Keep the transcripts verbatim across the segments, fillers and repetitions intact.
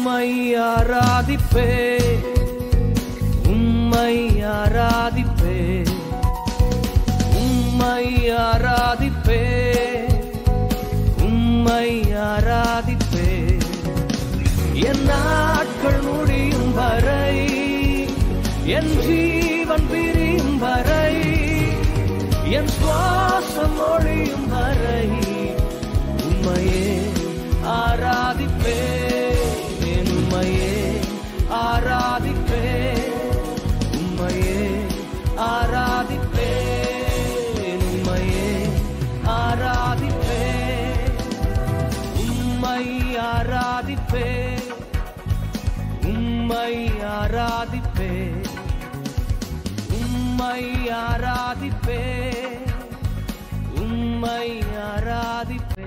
உம்மை ஆராதிப்பே உம்மை ஆராதிப்பே உம்மை ஆராதிப்பே உம்மை ஆராதிப்பே என் நாட்கள் முடியும் வரை என் ஜீவன் பிரியும் வரை என் சுவாசம் ஒழியும் வரை உம்மையே ஆராதிப்பே உம்மையே ஆராதிப்பே உம்மையே ஆராதிப்பே உம்மையே ஆராதிப்பே உம்மை ஆராதிப்பே உம்மை ஆராதிப்பே உம்மை ஆராதிப்பே உம்மை ஆராதிப்பே.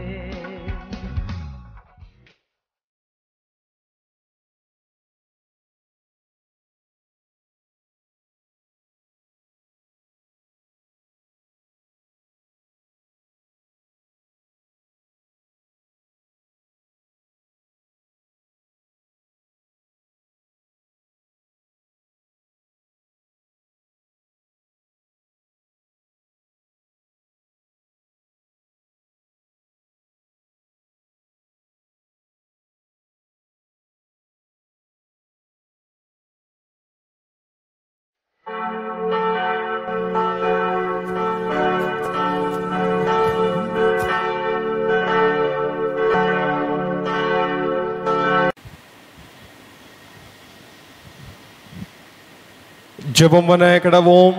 ஜெபம் பண்ண கடவோம்.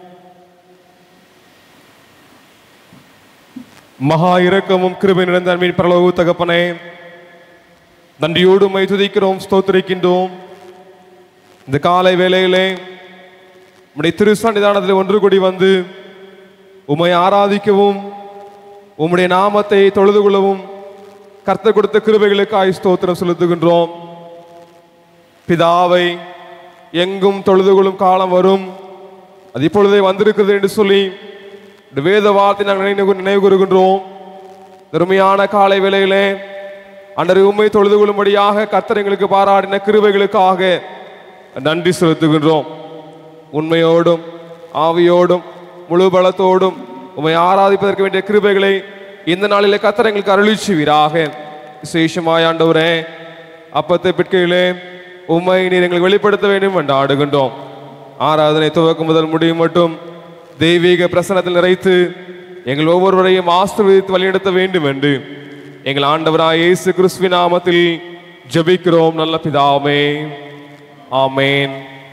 மகா இரக்கமும் கிருபை நிறைந்த அன்பின் பரலோக தகப்பனே, நன்றியோடு உம்மை துதிக்கிறோம், ஸ்தோத்திரிக்கின்றோம். இந்த காலை வேளையிலே உம்முடைய திருசன்னிதானத்தில் ஒன்று கூடி வந்து உம்மை ஆராதிக்கவும் உம்முடைய நாமத்தை தொழுது கொள்ளவும் கர்த்தர் கொடுத்த கிருபைகளுக்காய் ஸ்தோத்திரம் செலுத்துகின்றோம். பிதாவை எங்கும் தொழுது கொள்ளும் காலம் வரும், அது இப்பொழுதே வந்திருக்கிறது என்று சொல்லி வேத வார்த்தை நாங்கள் நினைவு நினைவு கூறுகின்றோம். பெருமையான காலை வேளையிலே அன்றரை உம்மை தொழுது கொள்ளும்படியாக கர்த்தர் எங்களுக்கு பாராட்டின கிருபைகளுக்காக நன்றி செலுத்துகின்றோம். உண்மையோடும் ஆவியோடும் முழு பலத்தோடும் உம்மை ஆராதிப்பதற்கு வேண்டிய கிருபைகளை இந்த நாளிலே கர்த்தர் எங்களுக்கு அருளிச்சுவீராக. விசேஷமாய் ஆண்டவரே, அப்பத்தை பிற்கையிலே உம்மை நீர் எங்களுக்கு வெளிப்படுத்த வேண்டும் என்று ஆடுகின்றோம். ஆராதனை துவக்கம் முதல் முடியும் மட்டும் தெய்வீக பிரசன்னத்தில் நிறைத்து எங்கள் ஒவ்வொருவரையும் ஆசீர்வதித்து வழிநடத்த வேண்டும் என்று எங்கள் ஆண்டவராய் இயேசு கிறிஸ்துவின் நாமத்தில் ஜெபிக்கிறோம் நல்ல பிதாவே, ஆமென்.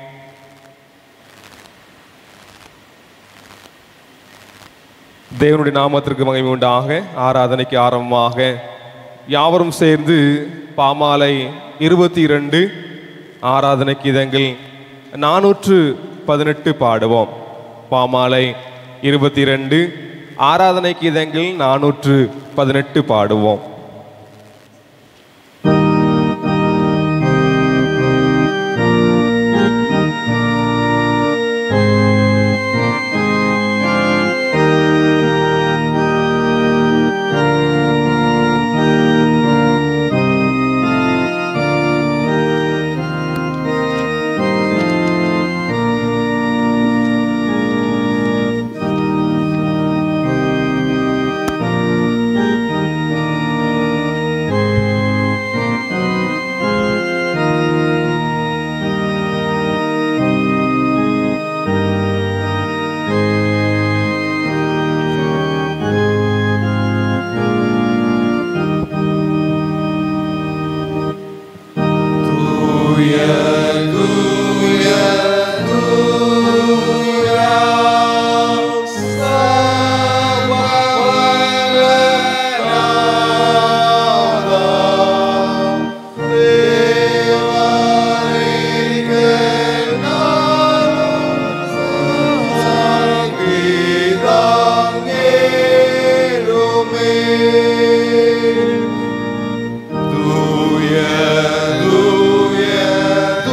தேவனுடைய நாமத்திற்கு மகிமை உண்டாக. ஆராதனைக்கு ஆரம்பமாக யாவரும் சேர்ந்து பாமாலை இருபத்தி இரண்டு ஆராதனைக்கு இதங்கள் நானூற்று பதினெட்டு பாடுவோம். பாமாலை இருபத்தி இரண்டு ஆராதனைக்கு இதங்கள் நானூற்று பதினெட்டு பாடுவோம். Tuya, tuya,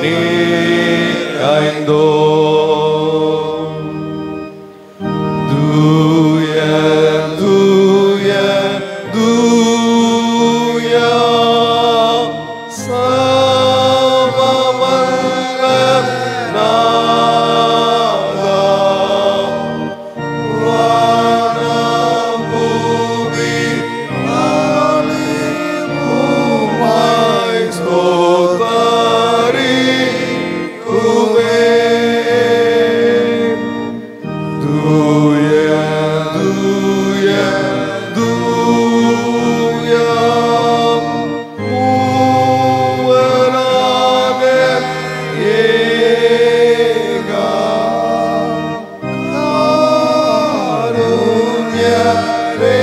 ஐந்தோ தூய தூய தூய சர்வவல்ல நாதா வானம் பூமி அனைத்துமாய் ஸ்தோத்தரிக்குமே. தூய தூய தூய மூவரான ஏக காருண்யரே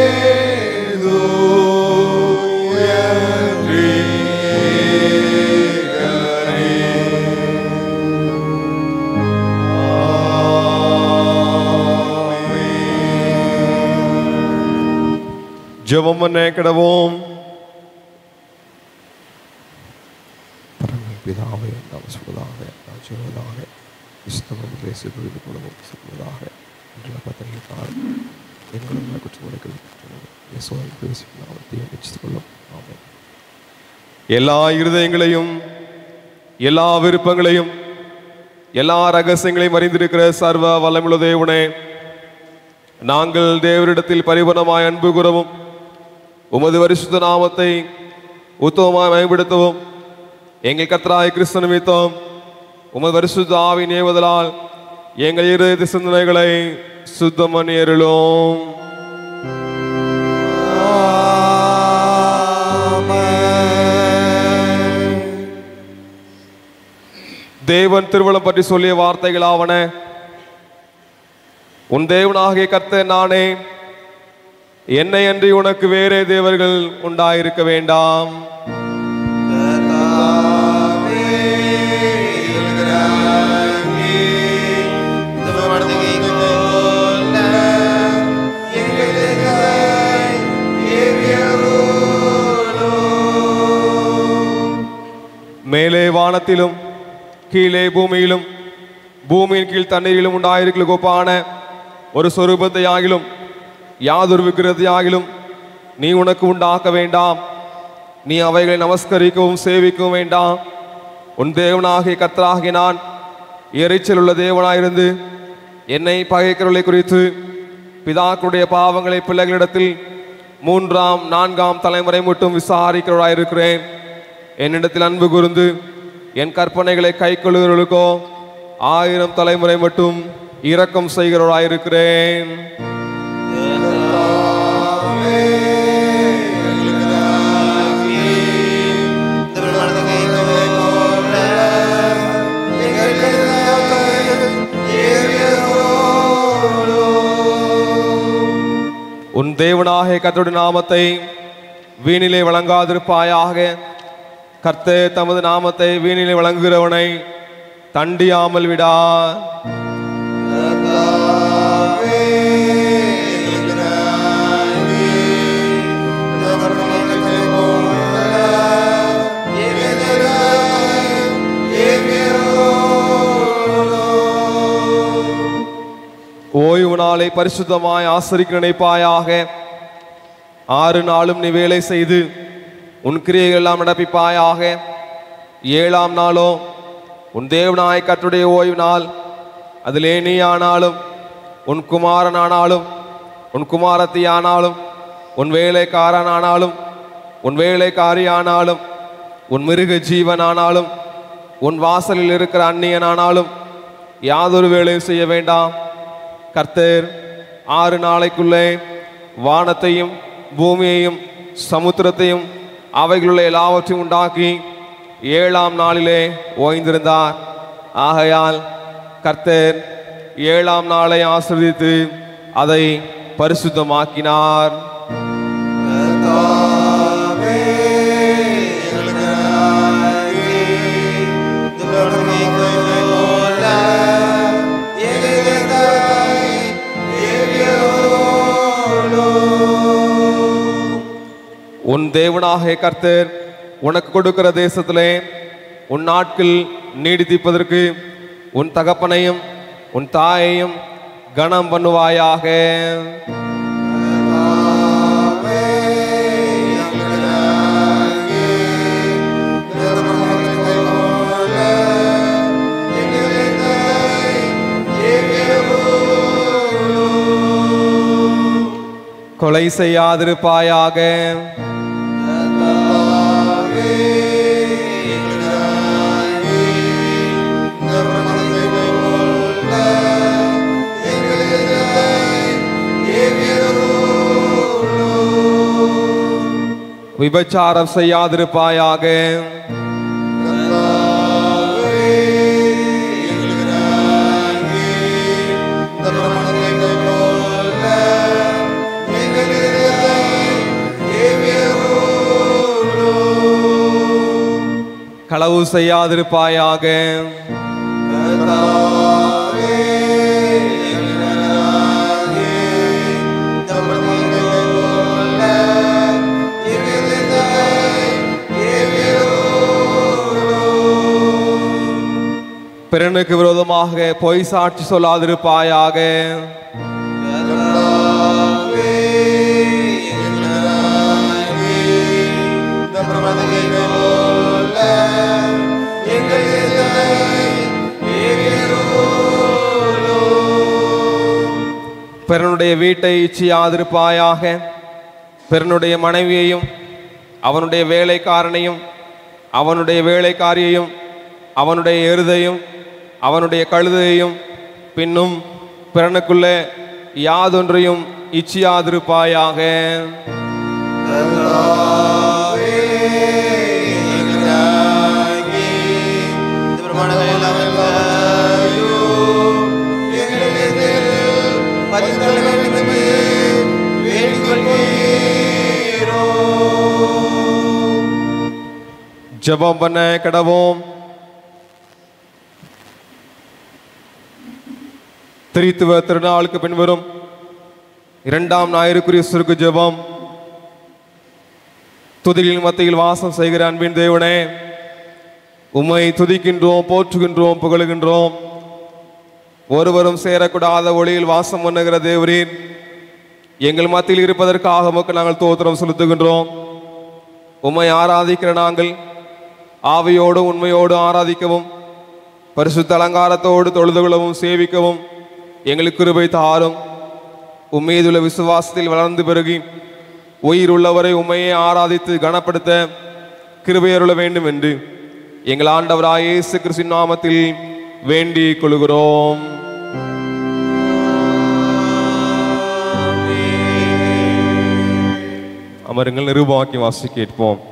தூய திரியேகரே. ஜெபம் பண்ண கிடவோம். பிதாவே நமஸ்வதாக ராஜ்யவதாக இஸ்தவம் பேசி புரிந்து கொள்ளவும் சொல்வதாக என்ற பத்திரிகைக்கால் எங்களுடைய குற்றங்களை இயேசுவை பேசி நாமத்தை வெற்றித்துக் கொள்ளும். ஆமென். எல்லா இருதயங்களையும் எல்லா விருப்பங்களையும் எல்லா ரகசியங்களையும் அறிந்திருக்கிற சர்வ வல்லமுள்ள தேவனே, நாங்கள் தேவரிடத்தில் பரிபூரணமாய் அன்பு கூறவும் உமது பரிசுத்த நாமத்தை உத்தமமாய் மேம்படுத்தவும் எங்கள் கர்த்தராகிய கிறிஸ்து நிமித்தம் உமது பரிசுத்த ஆவியின் ஏவுதலால் எங்கள் இருதய சிந்தனைகளை சுத்தம் பண்ணி அருளும். தேவன் திருவள்ளுவர் பற்றி சொல்லிய வார்த்தைகளாவன: உன் தேவனாகிய கர்த்தர் நானே, என்னை அன்றி உனக்கு வேறே தேவர்கள் உண்டாயிருக்க வேண்டாம். மேலே வானத்திலும் கீழே பூமியிலும் பூமியின் கீழ் தண்ணீரிலும் உண்டாயிருக்கிற கோப்பான ஒரு சொரூபத்தை ஆகிலும் யாதொரு விக்கிரத்தை ஆகிலும் நீ உனக்கு உண்டாக்க வேண்டாம். நீ அவைகளை நமஸ்கரிக்கவும் சேவிக்கவும் வேண்டாம். உன் தேவனாகிய கர்த்தராகிய நான் எரிச்சல் உள்ள தேவனாயிருந்து என்னை பகைக்கிறவர்களை குறித்து பிதாக்களுடைய பாவங்களை பிள்ளைகளிடத்தில் மூன்றாம் நான்காம் தலைமுறை மட்டும் விசாரிக்கிறவராயிருக்கிறேன். என்னிடத்தில் அன்பு கூர்ந்து என் கற்பனைகளை கை கொள்ளுகிறவர்களுக்கோ ஆயிரம் தலைமுறை மட்டும் இரக்கம் செய்கிறவராயிருக்கிறேன். உன் தேவனாகிய கர்த்தருடைய நாமத்தை வீணிலே வழங்காதிருப்பாயாக. கர்த்தர் தமது நாமத்தை வீணிலே வழங்குகிறவனை தண்டியாமல் விடார். ஓய்வு நாளை பரிசுத்தமாய் ஆசரிக்க நினைப்பாயாக. ஆறு நாளும் நீ வேலை செய்து உன் கிரியைகள் எல்லாம் நடப்பிப்பாயாக. ஏழாம் நாளோ உன் தேவனாய் கர்த்தருடைய ஓய்வு நாள். அதிலே நீ ஆனாலும் உன் குமாரன் ஆனாலும் உன் குமாரத்தி ஆனாலும் உன் வேலைக்காரன் ஆனாலும் உன் வேலைக்காரி ஆனாலும் உன் மிருக ஜீவன் ஆனாலும் உன் வாசலில் இருக்கிற அந்நியன் ஆனாலும் யாதொரு வேலையும் செய்ய வேண்டாம். கர்த்தர் ஆறு நாளைக்குள்ளே வானத்தையும் பூமியையும் சமுத்திரத்தையும் அவைகளுள்ள எல்லாவற்றையும் உண்டாக்கி ஏழாம் நாளிலே ஓய்ந்திருந்தார். ஆகையால் கர்த்தர் ஏழாம் நாளை ஆசீர்வதித்து அதை பரிசுத்தமாக்கினார். உன் தேவனாகிய கர்த்தர் உனக்கு கொடுக்கிற தேசத்திலே உன் நாட்கள் நீடித்திப்பதற்கு உன் தகப்பனையும் உன் தாயையும் கனம் பண்ணுவாயாக. கொலை செய்யாதிருப்பாயாக. விபச்சாரம் செய்யாதிருப்பாயாக. களவு செய்யாதிருப்பாயாக. பிறனுக்கு விரோதமாக பொய் சாட்சி சொல்லாதிருப்பாயாக. பிறனுடைய வீட்டை இச்சியாதிருப்பாயாக. பிறனுடைய மனைவியையும் அவனுடைய வேலைக்காரனையும் அவனுடைய வேலைக்காரியையும் அவனுடைய எருதையும் அவனுடைய கழுதையையும் பின்னும் பிறனுக்குள்ளே யாதொன்றையும் இச்சியாதிருப்பாயாக. ஜெபம் பண்ண கடவோம். திரித்துவ திருநாளுக்கு பின்வரும் இரண்டாம் ஞாயிறுக்குரிய சுருக்கு ஜெபம். துதிகளின் மத்தியில் வாசம் செய்கிற அன்பின் தேவனே, உம்மை துதிக்கின்றோம், போற்றுகின்றோம், புகழுகின்றோம். ஒருவரும் சேரக்கூடாத ஒளியில் வாசம் பண்ணுகிற தேவரீர், எங்கள் மத்தியில் இருப்பதற்காக உமக்கு நாங்கள் தோத்திரம் செலுத்துகின்றோம். உம்மை ஆராதிக்கிற நாங்கள் ஆவியோடு உண்மையோடு ஆராதிக்கவும் பரிசுத்த அலங்காரத்தோடு தொழுதுகொள்ளவும் சேவிக்கவும் எங்களுக்கு கிருபை தாரும். உம்மீதுள்ள விசுவாசத்தில் வளர்ந்து பெருகி உயிர் உள்ளவரை உம்மையே ஆராதித்து கனப்படுத்த கிருபை அருள வேண்டும் என்று எங்கள் ஆண்டவராய் இயேசு கிறிஸ்துவின் நாமத்தில் வேண்டிக் கொள்கிறோம். அமருங்கள், நிருபாக்கி வாசி கேட்போம்.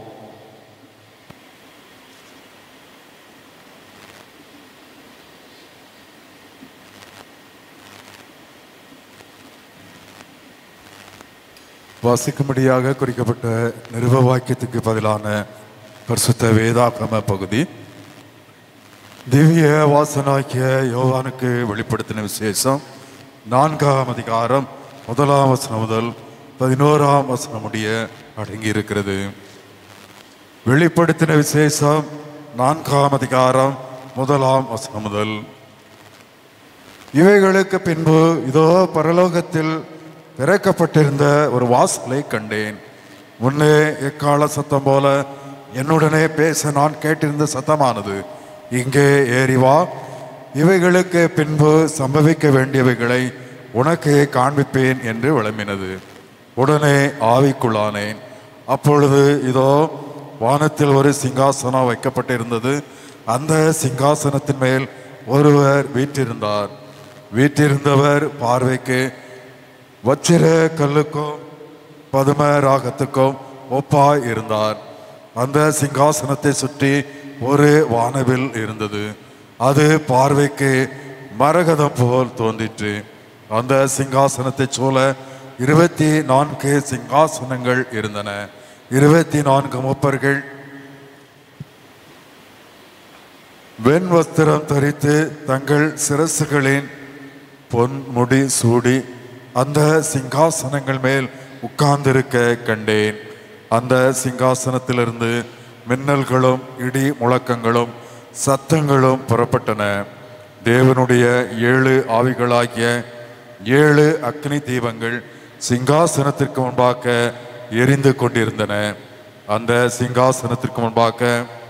வாசிக்கும்படியாக குறிக்கப்பட்ட நிருப வாக்கியத்துக்கு பதிலான பரிசுத்த வேதாகம பகுதி திவ்ய வாசனாக்கிய யோவானுக்கு வெளிப்படுத்தின விசேஷம் நான்காம் அதிகாரம் முதலாம் வசனம் முதல் பதினோராம் வசனம் முடிய அடங்கி இருக்கிறது. வெளிப்படுத்தின விசேஷம் நான்காம் அதிகாரம் முதலாம் வசனம் முதல். இவைகளுக்கு பின்பு இதோ பரலோகத்தில் திறக்கப்பட்டிருந்த ஒரு வாசலை கண்டேன். முன்னே எக்கால சத்தம் போல என்னுடனே பேச நான் கேட்டிருந்த சத்தமானது, இங்கே ஏறி வா, இவைகளுக்கு பின்பு சம்பவிக்க வேண்டியவைகளை உனக்கு காண்பிப்பேன் என்று விளம்பினது. உடனே ஆவிக்குள்ளானேன். அப்பொழுது இதோ வானத்தில் ஒரு சிங்காசனம் வைக்கப்பட்டிருந்தது. அந்த சிங்காசனத்தின் மேல் ஒருவர் வீற்றிருந்தார். வீற்றிருந்தவர் பார்வைக்கு வச்சிர கல்லுக்கும் பதும ராகத்துக்கும் ஒப்பாய் இருந்தார். அந்த சிங்காசனத்தை சுற்றி ஒரு வானவில் இருந்தது. அது பார்வைக்கு மரகதம் போல் தோன்றிற்று. அந்த சிங்காசனத்தை சூழ இருபத்தி நான்கு சிங்காசனங்கள் இருந்தன. இருபத்தி நான்கு மூப்பர்கள் வெண் வஸ்திரம் தரித்து தங்கள் சிரசுகளின் பொன் முடி சூடி அந்த சிங்காசனங்கள் மேல் உட்கார்ந்திருக்க கண்டேன். அந்த சிங்காசனத்திலிருந்து மின்னல்களும் இடி முழக்கங்களும் சத்தங்களும் புறப்பட்டன. தேவனுடைய ஏழு ஆவிகளாகிய ஏழு அக்னி தீபங்கள் சிங்காசனத்திற்கு முன்பாக எரிந்து கொண்டிருந்தன. அந்த சிங்காசனத்திற்கு முன்பாக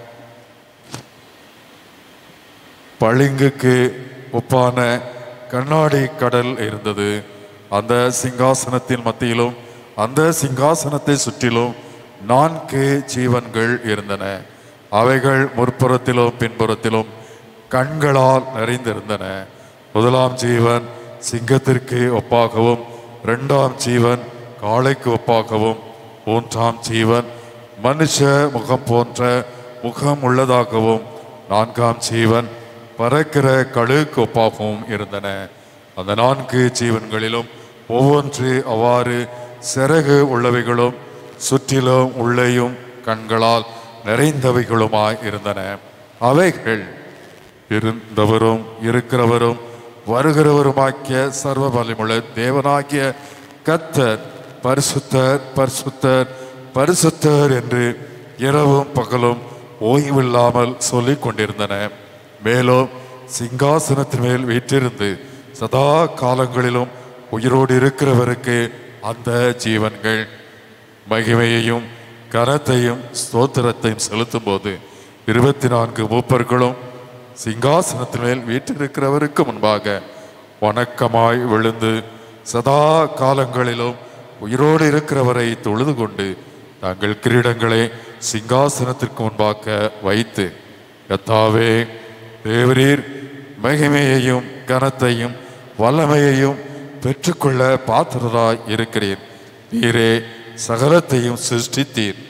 பளிங்குக்கு ஒப்பான கண்ணாடி கடல் இருந்தது. அந்த சிங்காசனத்தின் மத்தியிலும் அந்த சிங்காசனத்தை சுற்றிலும் நான்கு ஜீவன்கள் இருந்தன. அவைகள் முற்புறத்திலும் பின்புறத்திலும் கண்களால் நிறைந்திருந்தன. முதலாம் ஜீவன் சிங்கத்திற்கு ஒப்பாகவும், இரண்டாம் ஜீவன் காளைக்கு ஒப்பாகவும், மூன்றாம் ஜீவன் மனுஷ முகம் போன்ற முகம் உள்ளதாகவும், நான்காம் ஜீவன் பறக்கிற கழுகுக்கு ஒப்பாகவும் இருந்தன. அந்த நான்கு ஜீவன்களிலும் ஒவ்வொன்று அவ்வாறு சிறகு உள்ளவைகளும் சுற்றிலும் உள்ளேயும் கண்களால் நிறைந்தவைகளுமாய் இருந்தன. அவைகள் இருந்தவரும் இருக்கிறவரும் வருகிறவருமாக்கிய சர்வ வல்லமையுள்ள தேவனாகிய கர்த்தர் பரிசுத்தர் பரிசுத்தர் பரிசுத்தர் என்று இரவும் பகலும் ஓய்வில்லாமல் சொல்லிக் கொண்டிருந்தன. மேலும் சிங்காசனத்தின் மேல் வீற்றிருந்து சதா காலங்களிலும் உயிரோடு இருக்கிறவருக்கு அந்த ஜீவன்கள் மகிமையையும் கனத்தையும் ஸ்தோத்திரத்தையும் செலுத்தும் போது இருபத்தி நான்கு மூப்பர்களும் சிங்காசனத்தின் மேல் வீற்றிருக்கிறவருக்கு முன்பாக வணக்கமாய் விழுந்து சதா காலங்களிலும் உயிரோடு இருக்கிறவரை தொழுது கொண்டு தங்கள் கிரீடங்களை சிங்காசனத்திற்கு முன்பாக வைத்து, கர்த்தாவே, தேவரீர் மகிமையையும் கனத்தையும் வல்லமையையும் பெற்றுக்கொள்ள பாத்திரராய் இருக்கிறீர். நீரே சகலத்தையும் சிருஷ்டித்தீர்.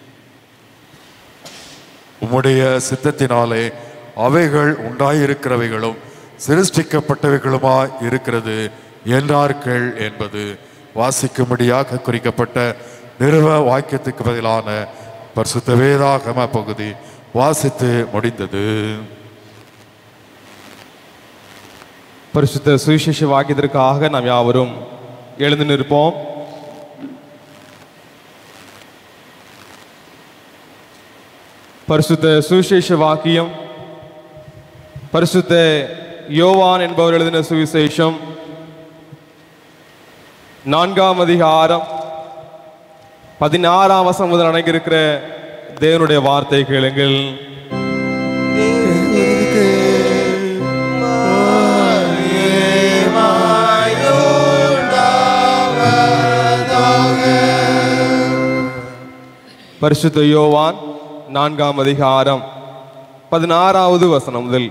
உம்முடைய சித்தத்தினாலே அவைகள் உண்டாயிருக்கிறவைகளும் சிருஷ்டிக்கப்பட்டவைகளுமாய் இருக்கிறது என்றார்கள் என்பது வாசிக்கும்படியாக குறிக்கப்பட்ட நிறுவ வாக்கியத்துக்கு பதிலான பரிசுத்த வேதாகம பகுதி வாசித்து முடிந்தது. பரிசுத்த சுவிசேஷ வாக்கியத்திற்காக நாம் யாவரும் எழுந்து நிற்போம். பரிசுத்த சுவிசேஷ வாக்கியம் பரிசுத்த யோவான் என்பவர் எழுதின சுவிசேஷம் நான்காம் அதிகாரம் பதினாறாம் வசனம் முதல் அடங்கியிருக்கிற தேவனுடைய வார்த்தை கேளுங்கள். பரிசுத்த யோவான் நான்காம் அதிகாரம் பதினாறாவது வசனம் முதல்.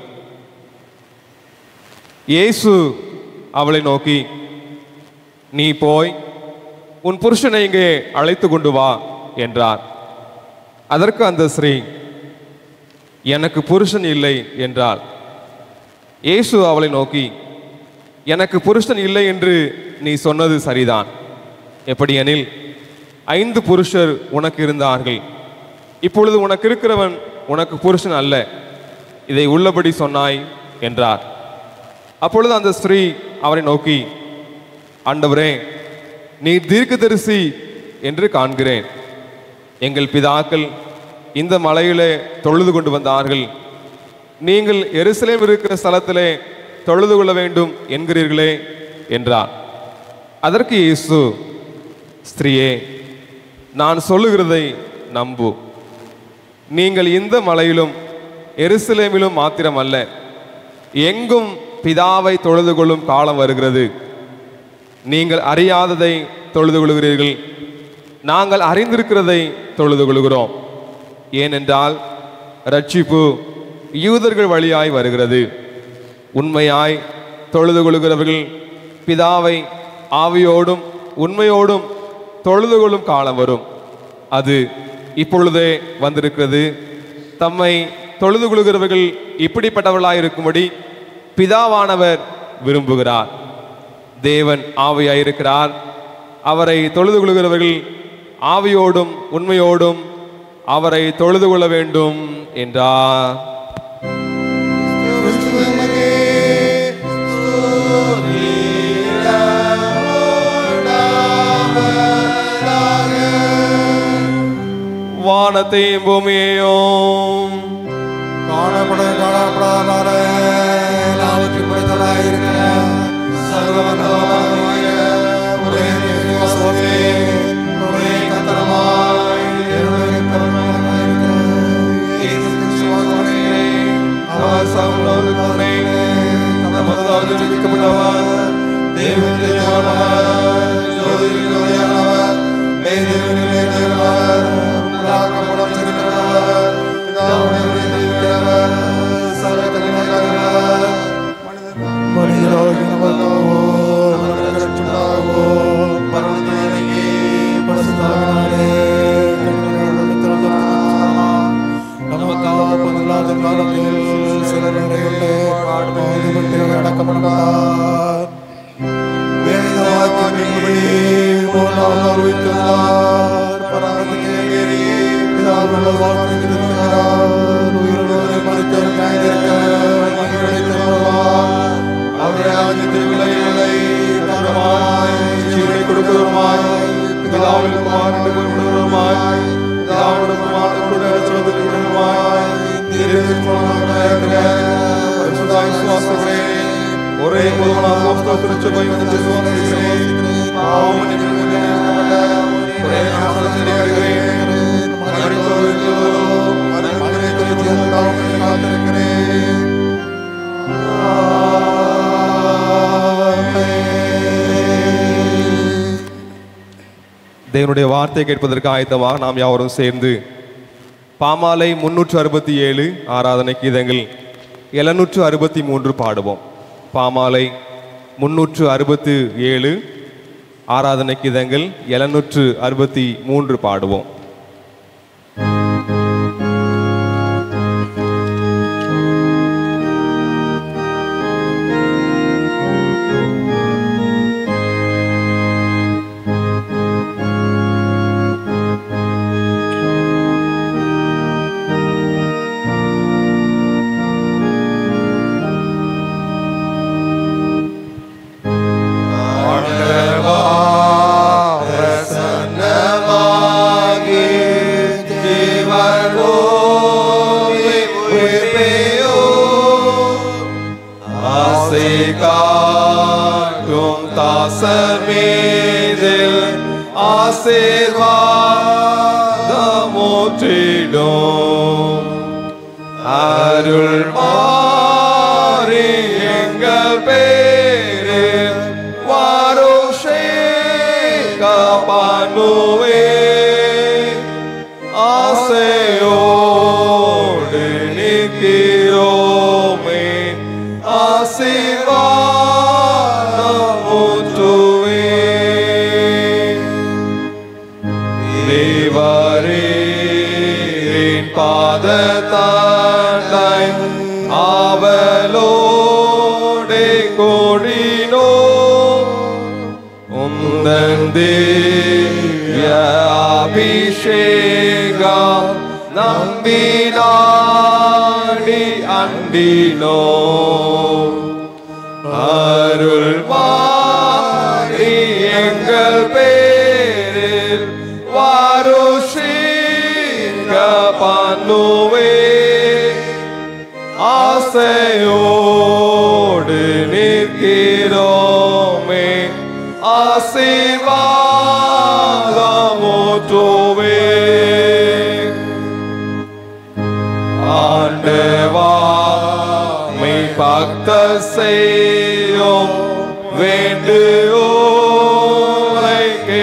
இயேசு அவளை நோக்கி, நீ போய் உன் புருஷனை இங்கே அழைத்து கொண்டு வா என்றார். அதற்கு அந்த ஸ்ரீ, எனக்கு புருஷன் இல்லை என்றாள். இயேசு அவளை நோக்கி, எனக்கு புருஷன் இல்லை என்று நீ சொன்னது சரிதான். எப்படியெனில் ஐந்து புருஷர் உனக்கு இருந்தார்கள், இப்பொழுது உனக்கு இருக்கிறவன் உனக்கு புருஷன் அல்ல, இதை உள்ளபடி சொன்னாய் என்றார். அப்பொழுது அந்த ஸ்திரீ அவரை நோக்கி, ஆண்டவரே, நீ தீர்க்கதரிசி என்று காண்கிறேன். எங்கள் பிதாக்கள் இந்த மலையிலே தொழுது கொண்டு வந்தார்கள், நீங்கள் எருசலேம் இருக்கிற ஸ்தலத்திலே தொழுது கொள்ள வேண்டும் என்கிறீர்களே என்றார். அதற்கு இயேசு, ஸ்திரீயே, நான் சொல்லுகிறதை நம்பு. நீங்கள் இந்த மலையிலும் எருசலேமிலும் மாத்திரமல்ல, எங்கும் பிதாவை தொழுது கொள்ளும் காலம் வருகிறது. நீங்கள் அறியாததை தொழுது கொள்கிறீர்கள், நாங்கள் அறிந்திருக்கிறதை தொழுது கொள்கிறோம். ஏனென்றால் இரட்சிப்பு யூதர்கள் வழியாய் வருகிறது. உண்மையாய் தொழுது கொள்கிறவர்கள் பிதாவை ஆவியோடும் உண்மையோடும் தொழுது கொள்ளும் காலம் வரும், அது இப்பொழுதே வந்திருக்கிறது. தம்மை தொழுது கொள்கிறவர்கள் இப்படிப்பட்டவர்களாயிருக்கும்படி பிதாவானவர் விரும்புகிறார். தேவன் ஆவியாயிருக்கிறார், அவரை தொழுது கொள்கிறவர்கள் ஆவியோடும் உண்மையோடும் அவரை தொழுது கொள்ள வேண்டும் என்றார். வானத்தையும் பூமியையும் காணப்பட உள்ளதாய் விசுவாசிக்கிறேன். ஒரே பொதுவான அப்போஸ்தல திருச்சபை வந்து விசுவாசிக்கிறேன். பாவ மன்னிப்புக்கு ஒரே நாமத்தில் அறிகிறேன். மரித்தோரின் மரணத்தை குறித்து காத்திருக்கிறேன். தேவனுடைய வார்த்தை கேட்பதற்கு ஆயத்தமாக நாம் யாவரும் சேர்ந்து பாமாலை முன்னூற்று அறுபத்தி ஏழு ஆராதனை கீதங்கள் எழுநூற்று அறுபத்தி மூன்று பாடுவோம். பாமாலை முன்னூற்று அறுபத்தி ஏழு ஆராதனை கீதங்கள் எழுநூற்று அறுபத்தி மூன்று பாடுவோம். அருள் மாறி எங்கள் பேரில் வாரோஷே காப்பானுவே ஆசையோடு நிற்கிறோமே ஆசீர்வாதமுற்றுவே தேவரீரின் பாதத்தாண்டாய் ஆவலோடே கோடினோ உந்தன் திவ்ய அபிஷேகம் நம்பினாடி அண்டினோ அருள் மாறி எங்கள் பேரில் வாருஷிக பண்ணுவே ஆசையோடு நிற்கிறோமே ஆசீர்வாதமுற்றுவே ஆண்டவா மெய் பக்த செய்யும் வேண்டுகோளை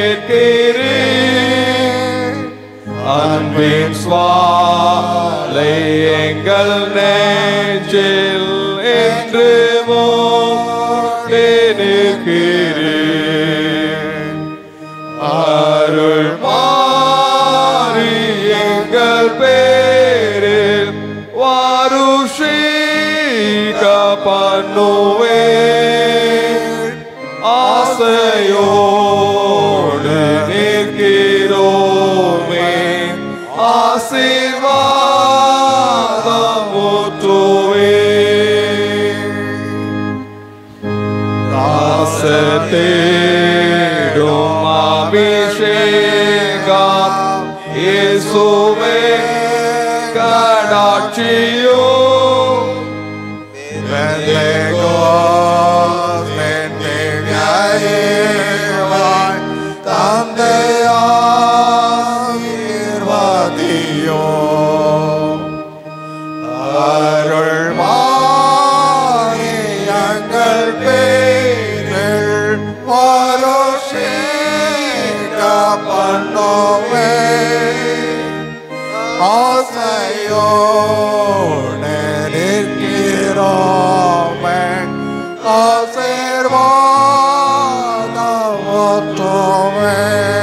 கேட்கிறேன் அன்பின் சுவாலை எங்கள் நெஞ்சில் என்று மூடி நிற்கிறேன் அருள் மாறி எங்கள் பேரில் வாருஷிக பண்ணுவே ஆசையோடு நிற்கிறோமே ஆசீர்வாதமுற்றுவே தேடும் அபிஷேகம் இயேசுவே கடாட்சியோ அருள் மாறி எங்கள் பேரில் வாரோஷிக பண்ணுவே ஆசையோடு நிற்கிறோமே ஆசீர்வாதமுற்றுவே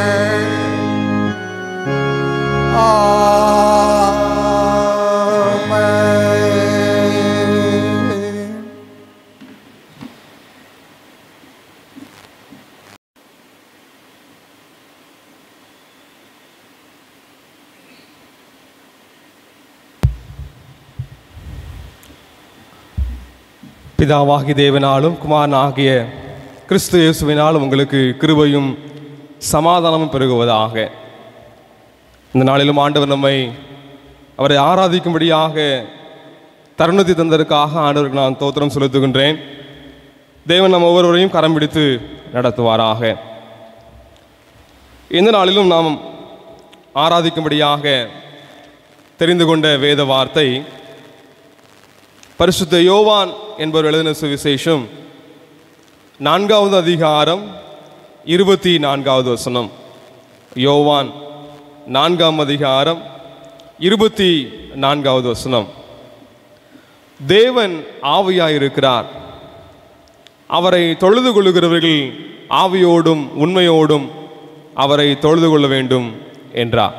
பிதாவாகி தேவனாலும் குமாரனாகிய கிறிஸ்து இயேசுவினாலும் உங்களுக்கு கிருபையும் சமாதானமும் பெருகுவதாக. இந்த நாளிலும் ஆண்டவர் நம்மை அவரை ஆராதிக்கும்படியாக தருணத்தை தந்ததற்காக ஆண்டவருக்கு நான் தோத்திரம் செலுத்துகின்றேன். தேவன் நம் ஒவ்வொருவரையும் கரம் பிடித்து நடத்துவாராக. இந்த நாளிலும் நாம் ஆராதிக்கும்படியாக தெரிந்து கொண்ட வேத வார்த்தை பரிசுத்த யோவான் என்பவர் எழுதின சுவிசேஷம் நான்காவது அதிகாரம் இருபத்தி நான்காவது வசனம். யோவான் நான்காம் அதிகாரம் இருபத்தி நான்காவது வசனம். தேவன் ஆவியாயிருக்கிறார், அவரை தொழுது கொள்ளுகிறவர்கள் ஆவியோடும் உண்மையோடும் அவரை தொழுது கொள்ள வேண்டும் என்றார்.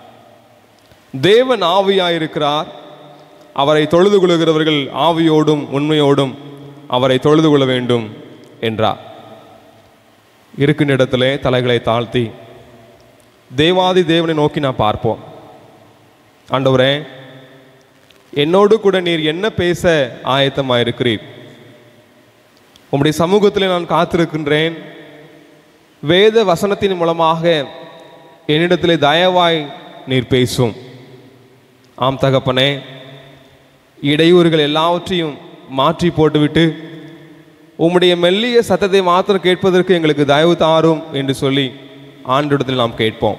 தேவன் ஆவியாயிருக்கிறார், அவரை தொழுது கொள்ளுகிறவர்கள் ஆவியோடும் உண்மையோடும் அவரை தொழுது கொள்ள வேண்டும் என்றார். இருக்கின்ற இடத்திலே தலைகளை தாழ்த்தி தேவாதி தேவனை நோக்கி நான் பார்ப்போம். ஆண்டவரே, என்னோடு கூட நீர் என்ன பேச ஆயத்தமாயிருக்கிறீர்? உம்முடைய சமூகத்தில் நான் காத்திருக்கின்றேன். வேத வசனத்தின் மூலமாக என்னிடத்திலே தயவாய் நீர் பேசும். ஆம் தகப்பனே, இடையூறுகள் எல்லாவற்றையும் மாற்றி போட்டுவிட்டு உம்முடைய மெல்லிய சத்தத்தை மாத்திரம் கேட்பதற்கு எங்களுக்கு தயவு தாரும் என்று சொல்லி ஆண்டவரிடத்தில் நாம் கேட்போம்.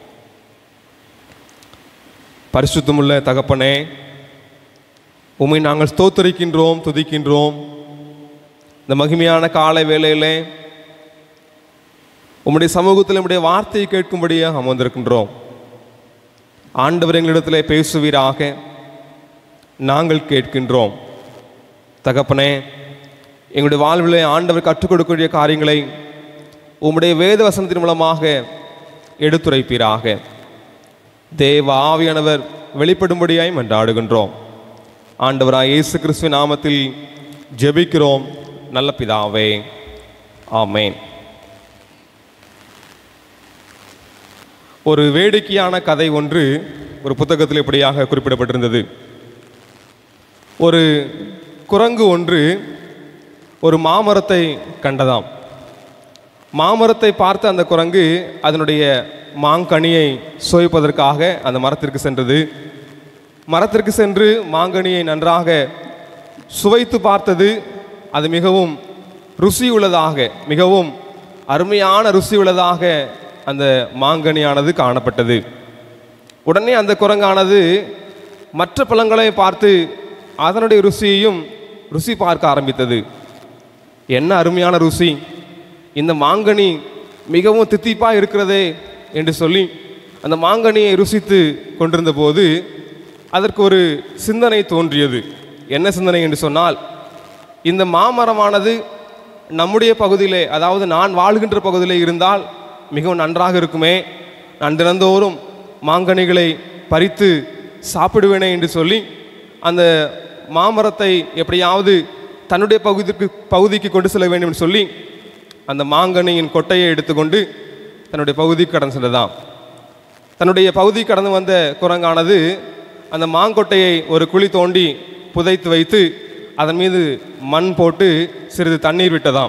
பரிசுத்தமுள்ள தகப்பனே, உம்மை நாங்கள் ஸ்தோத்தரிக்கின்றோம், துதிக்கின்றோம். இந்த மகிமையான காலை வேளையிலே உம்முடைய சமூகத்தில் உம்முடைய வார்த்தையை கேட்கும்படியாக அமர்ந்திருக்கின்றோம். ஆண்டவர் எங்களிடத்திலே பேசுவீராக, நாங்கள் கேட்கின்றோம். தகப்பனே, எங்களுடைய வாழ்விலே ஆண்டவர் கற்றுக் கொடுக்கக்கூடிய காரியங்களை உம்முடைய வேத வசனத்தின் மூலமாக எடுத்துரைப்பீராக. தேவ ஆவியானவர் வெளிப்படும்படியாய் மன்றாடுகின்றோம். ஆண்டவராய் இயேசு கிறிஸ்துவின் நாமத்தில் ஜெபிக்கிறோம் நல்ல பிதாவே, ஆமென். ஒரு வேடிக்கையான கதை ஒன்று ஒரு புத்தகத்தில் இப்படியாக குறிப்பிடப்பட்டிருந்தது. ஒரு குரங்கு ஒன்று ஒரு மாமரத்தை கண்டதாம். மாமரத்தை பார்த்த அந்த குரங்கு அதனுடைய மாங்கனியை சுவைப்பதற்காக அந்த மரத்திற்கு சென்றது. மரத்திற்கு சென்று மாங்கனியை நன்றாக சுவைத்து பார்த்தது. அது மிகவும் ருசி உள்ளதாக, மிகவும் அருமையான ருசி உள்ளதாக அந்த மாங்கனியானது காணப்பட்டது. உடனே அந்த குரங்கானது மற்ற பழங்களை பார்த்து அதனுடைய ருசியையும் ருசி பார்க்க ஆரம்பித்தது. என்ன அருமையான ருசி, இந்த மாங்கனி மிகவும் தித்திப்பாக இருக்கிறதே என்று சொல்லி அந்த மாங்கனியை ருசித்து கொண்டிருந்த போது அதற்கு ஒரு சிந்தனை தோன்றியது. என்ன சிந்தனை என்று சொன்னால், இந்த மாமரமானது நம்முடைய பகுதியிலே, அதாவது நான் வாழ்கின்ற பகுதியிலே இருந்தால் மிகவும் நன்றாக இருக்குமே, நான் தினந்தோறும் மாங்கனிகளை பறித்து சாப்பிடுவேனே என்று சொல்லி அந்த மாமரத்தை எப்படியாவது தன்னுடைய பகுதிக்கு பகுதிக்கு கொண்டு செல்ல வேண்டும் என்று சொல்லி அந்த மாங்கனியின் கொட்டையை எடுத்துக்கொண்டு தன்னுடைய பகுதிக்கு கடந்து சென்றதாம். தன்னுடைய பகுதி கடந்து வந்த குரங்கானது அந்த மாங்கொட்டையை ஒரு குழி தோண்டி புதைத்து வைத்து அதன் மீது மண் போட்டு சிறிது தண்ணீர் விட்டதாம்.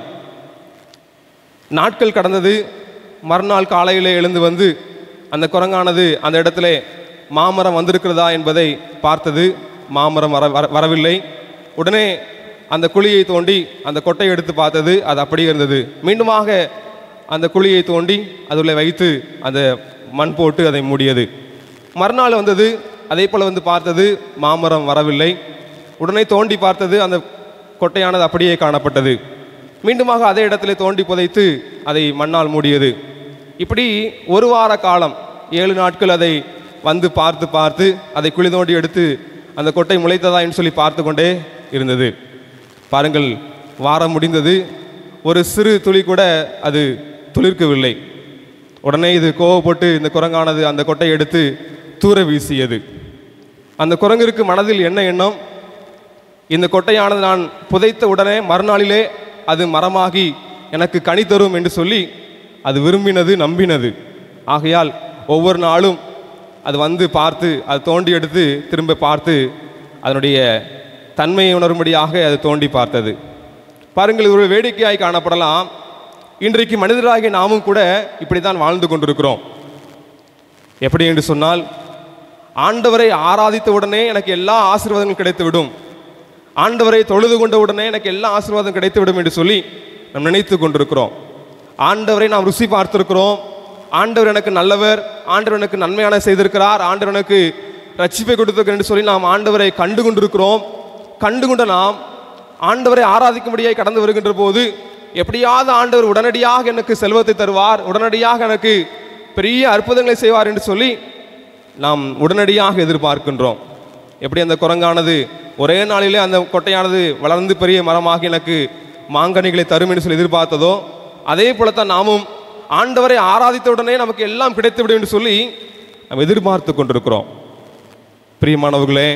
நாட்கள் கடந்தது. மறுநாள் காலையிலே எழுந்து வந்து அந்த குரங்கானது அந்த இடத்துல மாமரம் வந்திருக்கிறதா என்பதை பார்த்தது. மாமரம் வர வரவில்லை. உடனே அந்த குழியை தோண்டி அந்த கொட்டையை எடுத்து பார்த்தது. அது அப்படியே இருந்தது. மீண்டுமாக அந்த குழியை தோண்டி அதுள்ளே வைத்து அந்த மண் போட்டு அதை மூடியது. மறுநாள் வந்தது, அதே போல் வந்து பார்த்தது, மாமரம் வரவில்லை. உடனே தோண்டி பார்த்தது, அந்த கொட்டையானது அப்படியே காணப்பட்டது. மீண்டுமாக அதே இடத்துல தோண்டி புதைத்து அதை மண்ணால் மூடியது. இப்படி ஒரு வார காலம், ஏழு நாட்கள் அதை வந்து பார்த்து பார்த்து அதை குழி தோண்டி எடுத்து அந்த கொட்டை முளைத்ததா என்று சொல்லி பார்த்து கொண்டே இருந்தது. பாருங்கள், வாரம் முடிந்தது. ஒரு சிறு துளி கூட அது துளிர்க்கவில்லை. உடனே இது கோவப்பட்டு இந்த குரங்கானது அந்த கொட்டையை எடுத்து தூர வீசியது. அந்த குரங்கிற்கு மனதில் என்ன எண்ணம், இந்த கொட்டையானது நான் புதைத்த உடனே மறுநாளிலே அது மரமாகி எனக்கு கனி தரும் என்று சொல்லி அது விரும்பினது, நம்பினது. ஆகையால் ஒவ்வொரு நாளும் அது வந்து பார்த்து அது தோண்டி எடுத்து திரும்ப பார்த்து அதனுடைய தன்மையை உணரும்படியாக அது தோண்டி பார்த்தது. பாருங்கள், இது ஒரு வேடிக்கையாய் காணப்படலாம். இன்றைக்கு மனிதராகிய நாமும் கூட இப்படி தான் வாழ்ந்து கொண்டிருக்கிறோம். எப்படி என்று சொன்னால், ஆண்டவரை ஆராதித்த உடனே எனக்கு எல்லா ஆசீர்வாதங்களும் கிடைத்துவிடும், ஆண்டவரை தொழுது கொண்ட உடனே எனக்கு எல்லா ஆசீர்வாதம் கிடைத்துவிடும் என்று சொல்லி நாம் நினைத்து கொண்டிருக்கிறோம். ஆண்டவரை நாம் ருசி பார்த்திருக்கிறோம். ஆண்டவர் எனக்கு நல்லவர், ஆண்டவர் எனக்கு நன்மையான செய்திருக்கிறார், ஆண்டவர் எனக்கு ரட்சிப்பை கொடுத்திருக்கிறார் என்று சொல்லி நாம் ஆண்டவரை கண்டு கொண்டிருக்கிறோம். கண்டு கொண்ட நாம் ஆண்டவரை ஆராதிக்கும்படியாய் கடந்து வருகின்ற போது எப்படியாவது ஆண்டவர் உடனடியாக எனக்கு செல்வத்தை தருவார், உடனடியாக எனக்கு பெரிய அற்புதங்களை செய்வார் என்று சொல்லி நாம் உடனடியாக எதிர்பார்க்கின்றோம். எப்படி அந்த குரங்கானது ஒரே நாளிலே அந்த கொட்டையானது வளர்ந்து பெரிய மரமாக எனக்கு மாங்கனிகளை தரும் என்று சொல்லி எதிர்பார்த்ததோ, அதே போலத்தான் நாமும் ஆண்டவரை ஆராதித்த உடனே நமக்கு எல்லாம் கிடைத்துவிடும் என்று சொல்லி நாம் எதிர்பார்த்து கொண்டிருக்கிறோம். பிரியமானவர்களே,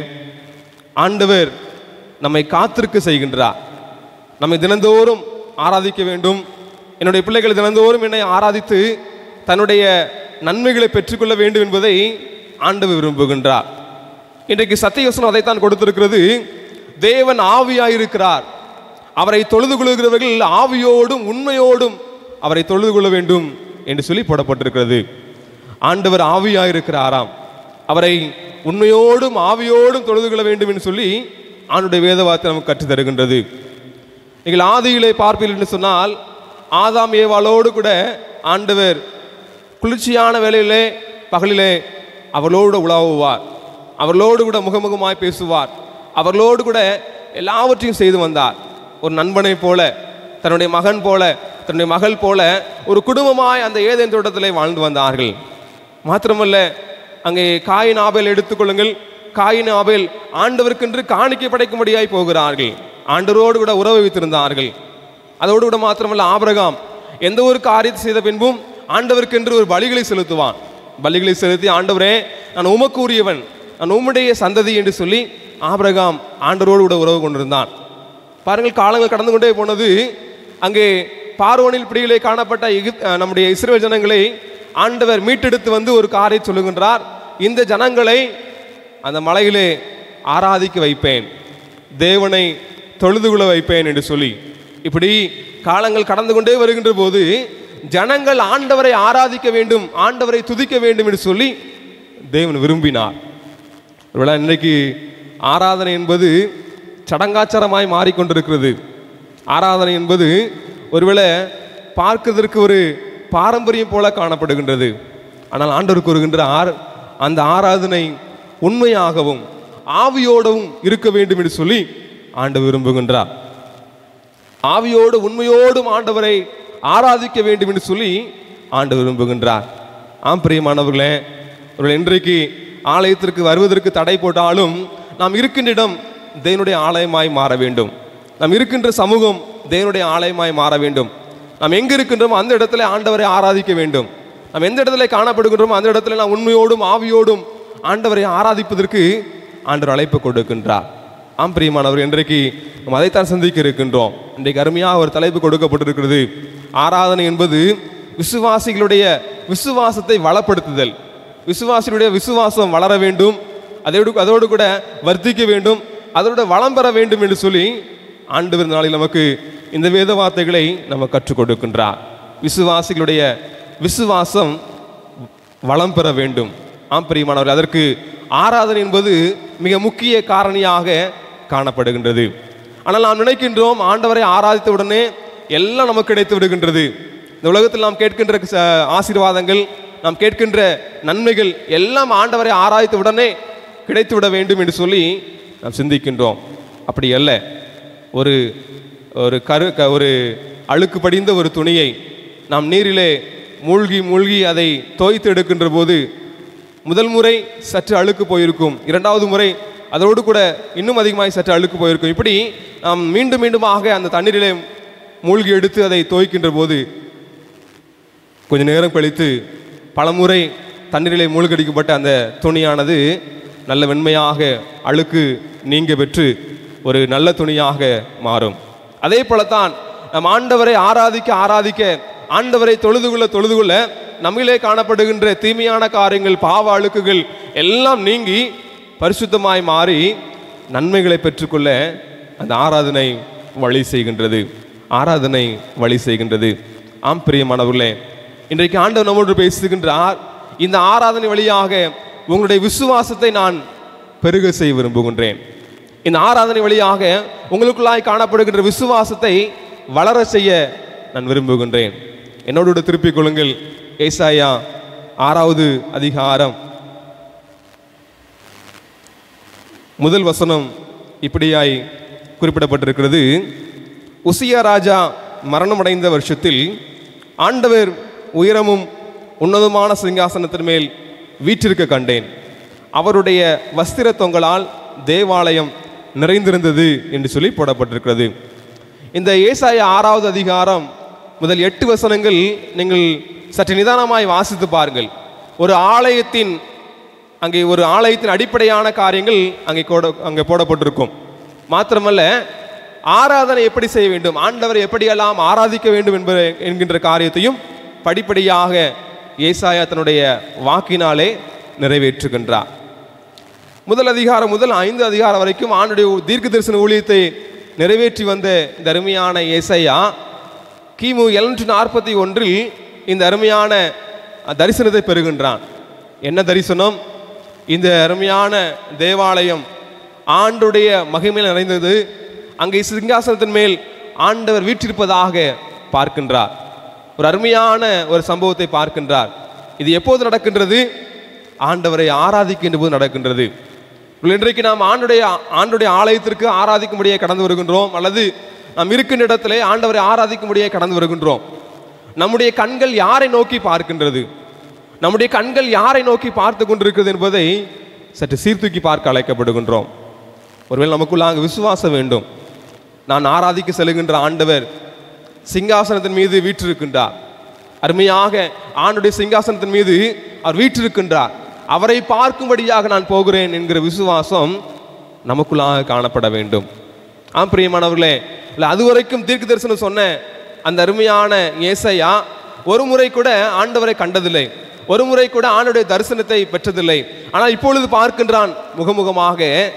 ஆண்டவர் நம்மை காத்திருக்க செய்கின்றார். நம்மை தினந்தோறும் ஆராதிக்க வேண்டும். என்னுடைய பிள்ளைகள் தினந்தோறும் என்னை ஆராதித்து தன்னுடைய நன்மைகளை பெற்றுக்கொள்ள வேண்டும் என்பதை ஆண்டவர் விரும்புகின்றார். இன்றைக்கு சத்தியவசனம் அதைத்தான் கொடுத்திருக்கிறது. தேவன் ஆவியாயிருக்கிறார், அவரை தொழுது கொள்கிறவர்கள் ஆவியோடும் உண்மையோடும் அவரை தொழுது கொள்ள வேண்டும் என்று சொல்லி போடப்பட்டிருக்கிறது. ஆண்டவர் ஆவியாயிருக்கிறாராம், அவரை உண்மையோடும் ஆவியோடும் தொழுது கொள்ள வேண்டும் என்று சொல்லி ஆண்டுடைய வேதவார்த்தை நமக்கு கற்றுத் தருகின்றது. நீங்கள் ஆதியிலே பார்ப்பீர்கள் என்று சொன்னால், ஆதாம் ஏவாளோடு கூட ஆண்டவர் குளிர்ச்சியான வேளையிலே பகலிலே அவர்களோடு உலாவுவார், அவர்களோடு கூட முகமுகமாய் பேசுவார், அவர்களோடு கூட எல்லாவற்றையும் செய்து வந்தார். ஒரு நண்பனை போல, தன்னுடைய மகன் போல, தன்னுடைய மகள் போல ஒரு குடும்பமாய் அந்த ஏதேன் தோட்டத்திலே வாழ்ந்து வந்தார்கள். மாத்திரமல்ல, அங்கே காயின் ஆபேல் எடுத்துக்கொள்ளுங்கள். காயின் ஆபேல் ஆண்டவருக்கென்று காணிக்கை படைக்கும்படியாய் போகிறார்கள். ஆண்டவரோடு கூட உறவு வைத்திருந்தார்கள். அதோடு கூட மாத்திரமல்ல, ஆபிரகாம் எந்த ஒரு காரியத்தை செய்த பின்பும் ஆண்டவருக்கென்று ஒரு பலிகளை செலுத்துவான். பலிகளை செலுத்தி, ஆண்டவரே நான் உமக்கு உரியவன், நான் உம்முடைய சந்ததி என்று சொல்லி ஆபிரகாம் ஆண்டவரோடு கூட உறவு கொண்டிருந்தான். பாருங்கள், காலங்கள் கடந்து கொண்டே போனது. அங்கே பார்வோனில் பிடியிலே காணப்பட்ட நம்முடைய இஸ்ரவேல் ஜனங்களை ஆண்டவர் மீட்டெடுத்து வந்து ஒரு காரியம் சொல்லுகின்றார். இந்த ஜனங்களை அந்த மலையிலே ஆராதிக்க வைப்பேன், தேவனை தொழுது கொள்ள வைப்பேன் என்று சொல்லி. இப்படி காலங்கள் கடந்து கொண்டே வருகின்ற போது ஜனங்கள் ஆண்டவரை ஆராதிக்க வேண்டும், ஆண்டவரை துதிக்க வேண்டும் என்று சொல்லி தேவன் விரும்பினார். ஒருவேளை இன்றைக்கு ஆராதனை என்பது சடங்காச்சாரமாய் மாறிக்கொண்டிருக்கிறது. ஆராதனை என்பது ஒருவேளை பார்க்கிறதற்கு ஒரு பாரம்பரியம் போல காணப்படுகின்றது. ஆனால் ஆண்டவர் கூறுகின்றார், அந்த ஆராதனை உண்மையாகவும் ஆவியோடவும் இருக்க வேண்டும் என்று சொல்லி ஆண்டவர் விரும்புகின்றார். ஆவியோடு உண்மையோடும் ஆண்டவரை ஆராதிக்க வேண்டும் என்று சொல்லி ஆண்டவர் விரும்புகின்றார். ஆம் பிரியமானவர்களே, அவர்கள் இன்றைக்கு ஆலயத்திற்கு வருவதற்கு தடை போட்டாலும் நாம் இருக்கின்ற இடம் தேவனுடைய ஆலயமாய் மாற வேண்டும். நாம் இருக்கின்ற சமூகம் தேவனுடைய ஆலயமாய் மாற வேண்டும். நாம் எங்கே இருக்கின்றோமோ அந்த இடத்துல ஆண்டவரை ஆராதிக்க வேண்டும். நாம் எந்த இடத்துல காணப்படுகின்றோமோ அந்த இடத்துல நாம் உண்மையோடும் ஆவியோடும் ஆண்டவரை ஆராதிப்பதற்கு ஆண்டவர் அழைப்பு கொடுக்கின்றார். ஆம் பிரியமானவர், இன்றைக்கு நாம் அதைத்தான் சந்திக்க இருக்கின்றோம். இன்றைக்கு அருமையாக ஒரு தலைப்பு கொடுக்கப்பட்டிருக்கிறது. ஆராதனை என்பது விசுவாசிகளுடைய விசுவாசத்தை வளப்படுத்துதல். விசுவாசிகளுடைய விசுவாசம் வளர வேண்டும், அதோடு அதோடு கூட வர்த்திக்க வேண்டும், அதோட வளம் பெற வேண்டும் என்று சொல்லி ஆண்டவர் நாளில் நமக்கு இந்த வேத வார்த்தைகளை நம்ம கற்றுக் கொடுக்கின்றார். விசுவாசிகளுடைய விசுவாசம் வளம் பெற வேண்டும். ஆம் பிரியமானவர், அதற்கு ஆராதனை என்பது மிக முக்கிய காரணியாக காணப்படுகின்றது. ஆனால் நாம் நினைக்கின்றோம் ஆண்டவரை ஆராதித்த உடனே எல்லாம் நமக்கு கிடைத்து விடுகின்றது. இந்த உலகத்தில் நாம் கேட்கின்ற ஆசீர்வாதங்கள், நாம் கேட்கின்ற நன்மைகள் எல்லாம் ஆண்டவரை ஆராதித்த உடனே கிடைத்து விட வேண்டும் என்று சொல்லி நாம் சிந்திக்கின்றோம். அப்படி அல்ல. ஒரு ஒரு கரு ஒரு அழுக்கு படிந்த ஒரு துணியை நாம் நீரிலே மூழ்கி மூழ்கி அதை தோய்த்து எடுக்கின்ற போது முதல் முறை சற்று அழுக்கு போயிருக்கும், இரண்டாவது முறை அதோடு கூட இன்னும் அதிகமாக சற்று அழுக்கு போயிருக்கும். இப்படி நாம் மீண்டும் மீண்டுமாக அந்த தண்ணீரிலே மூழ்கி எடுத்து அதை தோய்க்கின்ற போது கொஞ்ச நேரம் கழித்து பலமுறை தண்ணீரிலே மூழ்கடிக்கப்பட்ட அந்த துணியானது நல்ல வெண்மையாக அழுக்கு நீங்க பெற்று ஒரு நல்ல துணியாக மாறும். அதே போலத்தான் நம் ஆண்டவரை ஆராதிக்க ஆராதிக்க ஆண்டவரை தொழுது கொள்ள தொழுது கொள்ள நம்மிலே காணப்படுகின்ற தீமையான காரியங்கள், பாவ அழுக்குகள் எல்லாம் நீங்கி பரிசுத்தமாய் மாறி நன்மைகளை பெற்றுக்கொள்ள அந்த ஆராதனை வழி செய்கின்றது. ஆராதனை வழி செய்கின்றது. ஆம் பிரியமானவர்களே, இன்றைக்கு ஆண்டவர் நம்மோடு பேசுகின்றார். இந்த ஆராதனை வழியாக உங்களுடைய விசுவாசத்தை நான் பெருக செய்ய விரும்புகின்றேன். இந்த ஆராதனை வழியாக உங்களுக்குள்ளாய் காணப்படுகின்ற விசுவாசத்தை வளர செய்ய நான் விரும்புகின்றேன். என்னோடு திருப்பிக் கொள்ளுங்கள். ஏசாயா ஆறாவது அதிகாரம் முதல் வசனம் இப்படியாய் குறிப்பிடப்பட்டிருக்கிறது. உசியா ராஜா மரணமடைந்த வருஷத்தில் ஆண்டவர் உயரமும் உன்னதமான சிங்காசனத்தின் மேல் வீற்றிருக்க கண்டேன். அவருடைய வஸ்திர தொங்கலால் தேவாலயம் நிறைந்திருந்தது என்று சொல்லி போடப்பட்டிருக்கிறது. இந்த ஏசாயா ஆறாவது அதிகாரம் முதல் எட்டு வசனங்கள் நீங்கள் சற்று நிதானமாய் வாசித்து பாருங்கள். ஒரு ஆலயத்தின் அங்கே ஒரு ஆலயத்தின் அடிப்படையான காரியங்கள் அங்கே அங்கே போடப்பட்டிருக்கும். மாத்திரமல்ல, ஆராதனை எப்படி செய்ய வேண்டும், ஆண்டவரை எப்படியெல்லாம் ஆராதிக்க வேண்டும் என்ப என்கின்ற காரியத்தையும் படிப்படியாக ஏசாயா தன்னுடைய வாக்கினாலே நிறைவேற்றுகின்றார். முதல் அதிகாரம் முதல் ஐந்து அதிகாரம் வரைக்கும் ஆண்டுடைய தீர்க்க தரிசன ஊழியத்தை நிறைவேற்றி வந்த இந்த அருமையான ஏசாயா கிமு எழுநூற்றி நாற்பத்தி ஒன்றில் இந்த அருமையான தரிசனத்தை பெறுகின்றான். என்ன தரிசனம்? இந்த அருமையான தேவாலயம் ஆண்டுடைய மகிமையில் நிறைந்தது. அங்கே சிங்காசனத்தின் மேல் ஆண்டவர் வீற்றிருப்பதாக பார்க்கின்றார். ஒரு அருமையான ஒரு சம்பவத்தை பார்க்கின்றார். இது எப்போது நடக்கின்றது? ஆண்டவரை ஆராதிக்கின்ற போது நடக்கின்றது. இன்றைக்கு நாம் ஆண்டுடைய ஆண்டுடைய ஆலயத்திற்கு ஆராதிக்கும்படியே கடந்து வருகின்றோம், அல்லது நாம் இருக்கின்ற இடத்திலே ஆண்டவரை ஆராதிக்கும்படியே கடந்து வருகின்றோம். நம்முடைய கண்கள் யாரை நோக்கி பார்க்கின்றது? நம்முடைய கண்கள் யாரை நோக்கி பார்த்து கொண்டிருக்கிறது என்பதை சற்று சீர்தூக்கி பார்க்க அழைக்கப்படுகின்றோம். ஒருவேளை நமக்குள்ளாக விசுவாசம் வேண்டும். நான் ஆராதிக்க செல்கின்ற ஆண்டவர் சிங்காசனத்தின் மீது வீற்றிருக்கின்றார். அருமையாக ஆண்டுடைய சிங்காசனத்தின் மீது அவர் வீற்றிருக்கின்றார். அவரை பார்க்கும்படியாக நான் போகிறேன் என்கிற விசுவாசம் நமக்குள்ளாக காணப்பட வேண்டும். ஆம் பிரியமானவர்களே, இல்லை அதுவரைக்கும் தீர்க்க தரிசனம் சொன்ன அந்த அருமையான ஏசாயா ஒரு முறை கூட ஆண்டவரை கண்டதில்லை, ஒரு முறை கூட ஆண்டுடைய தரிசனத்தை பெற்றதில்லை. ஆனால் இப்பொழுது பார்க்கின்றான், முகமுகமாக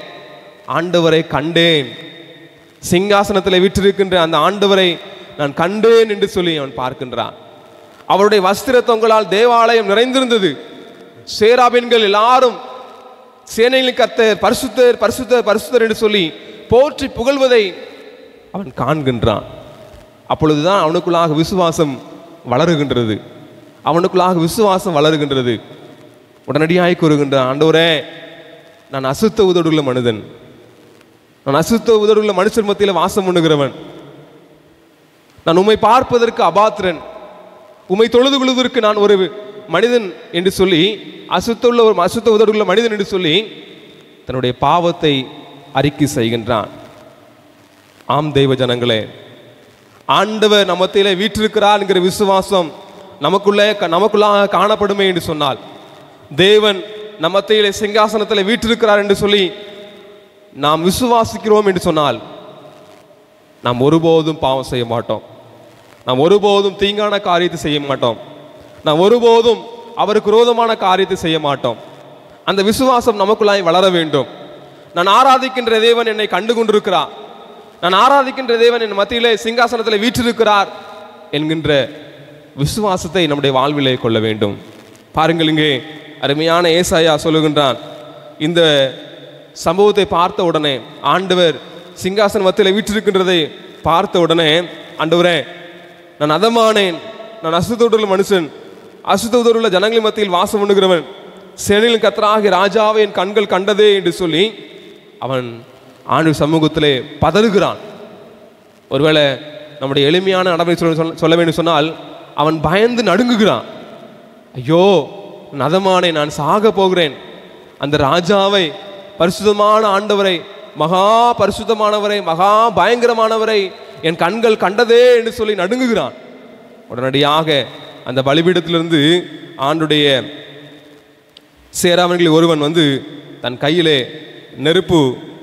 ஆண்டவரை கண்டேன், சிங்காசனத்தில் வீற்றிருக்கின்ற அந்த ஆண்டவரை நான் கண்டேன் என்று சொல்லி அவன் பார்க்கின்றான். அவருடைய வஸ்திர தொங்கலால் தேவாலயம் நிறைந்திருந்தது. சேராபீன்கள் எல்லாரும் சேனைகளின் கர்த்தர் பரிசுத்தர் பரிசுத்தர் பரிசுத்தர் என்று சொல்லி போற்றி புகழ்வதை அவன் காண்கின்றான். அப்பொழுதுதான் அவனுக்குள்ளாக விசுவாசம் வளருகின்றது. அவனுக்குள்ளாக விசுவாசம் வளருகின்றது. உடனடியாக கூறுகின்றான், ஆண்டவரே, நான் அசுத்த உதடுள்ள மனிதன், நான் அசுத்த உதடுள்ள மனுஷர் மத்தியில் வாசம் பண்ணுகிறவன், நான் உம்மை பார்ப்பதற்கு அபாத்திரன், உம்மை தொழுது கொள்வதற்கு நான் ஒரு மனிதன் என்று சொல்லி, அசுத்த ஒரு அசுத்த உதடுள்ள மனிதன் என்று சொல்லி தன்னுடைய பாவத்தை அறிக்கை செய்கின்றான். ஆம் தெய்வ ஜனங்களே, ஆண்டவர் நம்மத்திலே வீற்றிருக்கிறார் என்கிற விசுவாசம் நமக்குள்ளே நமக்குள்ளாக காணப்படுமே என்று சொன்னால், தேவன் நம்மத்திலே சிங்காசனத்தில் வீற்றிருக்கிறார் என்று சொல்லி நாம் விசுவாசிக்கிறோம் என்று சொன்னால், நாம் ஒருபோதும் பாவம் செய்ய மாட்டோம், நாம் ஒருபோதும் தீங்கான காரியத்தை செய்ய மாட்டோம், நாம் ஒருபோதும் அவருக்கு விரோதமான காரியத்தை செய்ய மாட்டோம். அந்த விசுவாசம் நமக்குள்ளாய் வளர வேண்டும். நான் ஆராதிக்கின்ற தேவன் என்னை கண்டு கொண்டிருக்கிறார், நான் ஆராதிக்கின்ற தேவன் என் மத்தியிலே சிங்காசனத்தில் வீற்றிருக்கிறார் என்கின்ற விசுவாசத்தை நம்முடைய வாழ்விலே கொள்ள வேண்டும். பாருங்கள், இங்கே அருமையான ஏசாயா சொல்லுகின்றான், இந்த சம்பவத்தை பார்த்த உடனே, ஆண்டவர் சிங்காசன மத்தியில் வீற்றிருக்கின்றதை பார்த்த உடனே, ஆண்டவரே, நான் அதமானேன், நான் அசுத்தோடுள்ள மனுஷன், அசுத்தோடுள்ள ஜனங்களின் மத்தியில் வாசம் பண்ணுகிறவன், சேனையின் கர்த்தராகிய ராஜாவை என் கண்கள் கண்டதே என்று சொல்லி அவன் ஆண்டு சமூகத்திலே பதறுகிறான். ஒருவேளை நம்முடைய எளிமையான நடைமுறை சொல்ல சொல்ல வேண்டும் சொன்னால், அவன் பயந்து நடுங்குகிறான். ஐயோ, நதமானே, நான் சாக போகிறேன், அந்த ராஜாவை, பரிசுத்தமான ஆண்டவரை, மகா பரிசுத்தமானவரை, மகா பயங்கரமானவரை என் கண்கள் கண்டதே என்று சொல்லி நடுங்குகிறான். உடனடியாக அந்த பலிபீடத்திலிருந்து ஆண்டுடைய சேராமன்களில் ஒருவன் வந்து தன் கையிலே நெருப்பு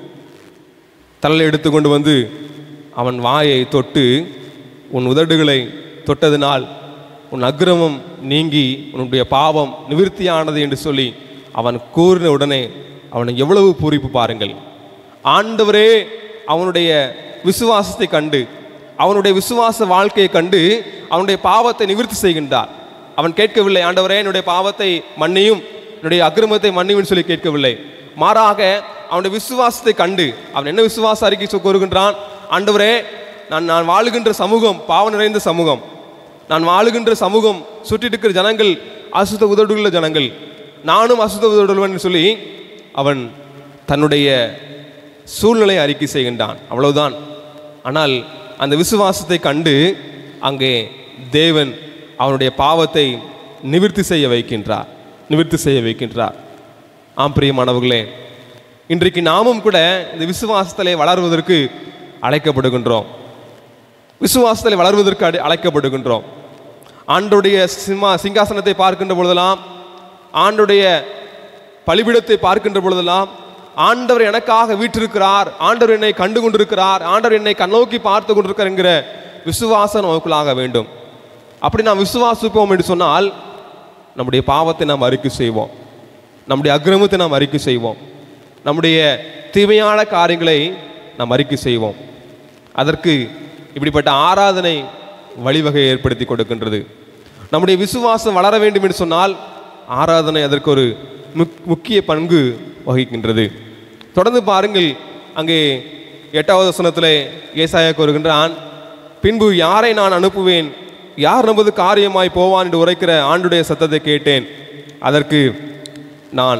தலை எடுத்துக்கொண்டு வந்து அவன் வாயை தொட்டு, உன் உதடுகளை தொட்டதினால் உன் அக்கிரமம் நீங்கி உன்னுடைய பாவம் நிவிர்த்தியானது என்று சொல்லி அவன் கூறின உடனே அவனை எவ்வளவு பூரிப்பு பாருங்கள். ஆண்டவரே அவனுடைய விசுவாசத்தை கண்டு, அவனுடைய விசுவாச வாழ்க்கையை கண்டு அவனுடைய பாவத்தை நிவிர்த்தி செய்கின்றார். அவன் கேட்கவில்லை, ஆண்டவரே என்னுடைய பாவத்தை மன்னியும், என்னுடைய அக்கிரமத்தை மன்னியும் சொல்லி கேட்கவில்லை. மாறாக அவனுடைய விசுவாசத்தை கண்டு அவன் என்ன விசுவாச அறிக்கை கூறுகின்றான்? ஆண்டவரே, நான் நான் வாழுகின்ற சமூகம் பாவம் நிறைந்த சமூகம், நான் வாழுகின்ற சமூகம் சுற்றி இருக்கிற ஜனங்கள் அசுத்த உதடுள்ள ஜனங்கள், நானும் அசுத்த உதடுள்ளவன் சொல்லி அவன் தன்னுடைய சூழ்நிலை அறிக்கை செய்கின்றான். அவ்வளவுதான். ஆனால் அந்த விசுவாசத்தை கண்டு அங்கே தேவன் அவனுடைய பாவத்தை நிவிர்த்தி செய்ய வைக்கின்றார் நிவிர்த்தி செய்ய வைக்கின்றார். ஆம் பிரியமானவர்களே, இன்றைக்கு நாமும் கூட இந்த விசுவாசத்திலே வளர்வதற்கு அழைக்கப்படுகின்றோம். விசுவாசத்திலே வளர்வதற்கு அழைக்கப்படுகின்றோம். ஆண்டவருடைய சிம்மா சிங்காசனத்தை பார்க்கின்ற பொழுதெல்லாம், ஆண்டவருடைய பலிபீடத்தை பார்க்கின்ற பொழுதெல்லாம், ஆண்டவர் எனக்காக வீற்றிருக்கிறார், ஆண்டவர் என்னை கண்டு கொண்டிருக்கிறார், ஆண்டவர் என்னை கண்ணோக்கி பார்த்து கொண்டிருக்கிறார் என்கிற விசுவாசம் நமக்குள்ளாக வேண்டும். அப்படி நாம் விசுவாசிப்போம் என்று சொன்னால் நம்முடைய பாவத்தை நாம் அறிக்கை செய்வோம், நம்முடைய அக்கிரமத்தை நாம் அறிக்கை செய்வோம், நம்முடைய தீமையான காரியங்களை நாம் அறிக்கை செய்வோம். அதற்கு இப்படிப்பட்ட ஆராதனை வழிவகை ஏற்படுத்தி கொடுக்கின்றது. நம்முடைய விசுவாசம் வளர வேண்டும் என்று சொன்னால் ஆராதனை அதற்கு ஒரு முக்கிய பங்கு வகிக்கின்றது. தொடர்ந்து பாருங்கள், அங்கே எட்டாவது வசனத்திலே ஏசாயா கூறுகின்றான், பின்பு யாரை நான் அனுப்புவேன், யார் நமது காரியமாய் போவான் என்று உரைக்கிற ஆண்டுடைய சத்தத்தை கேட்டேன். அதற்கு நான்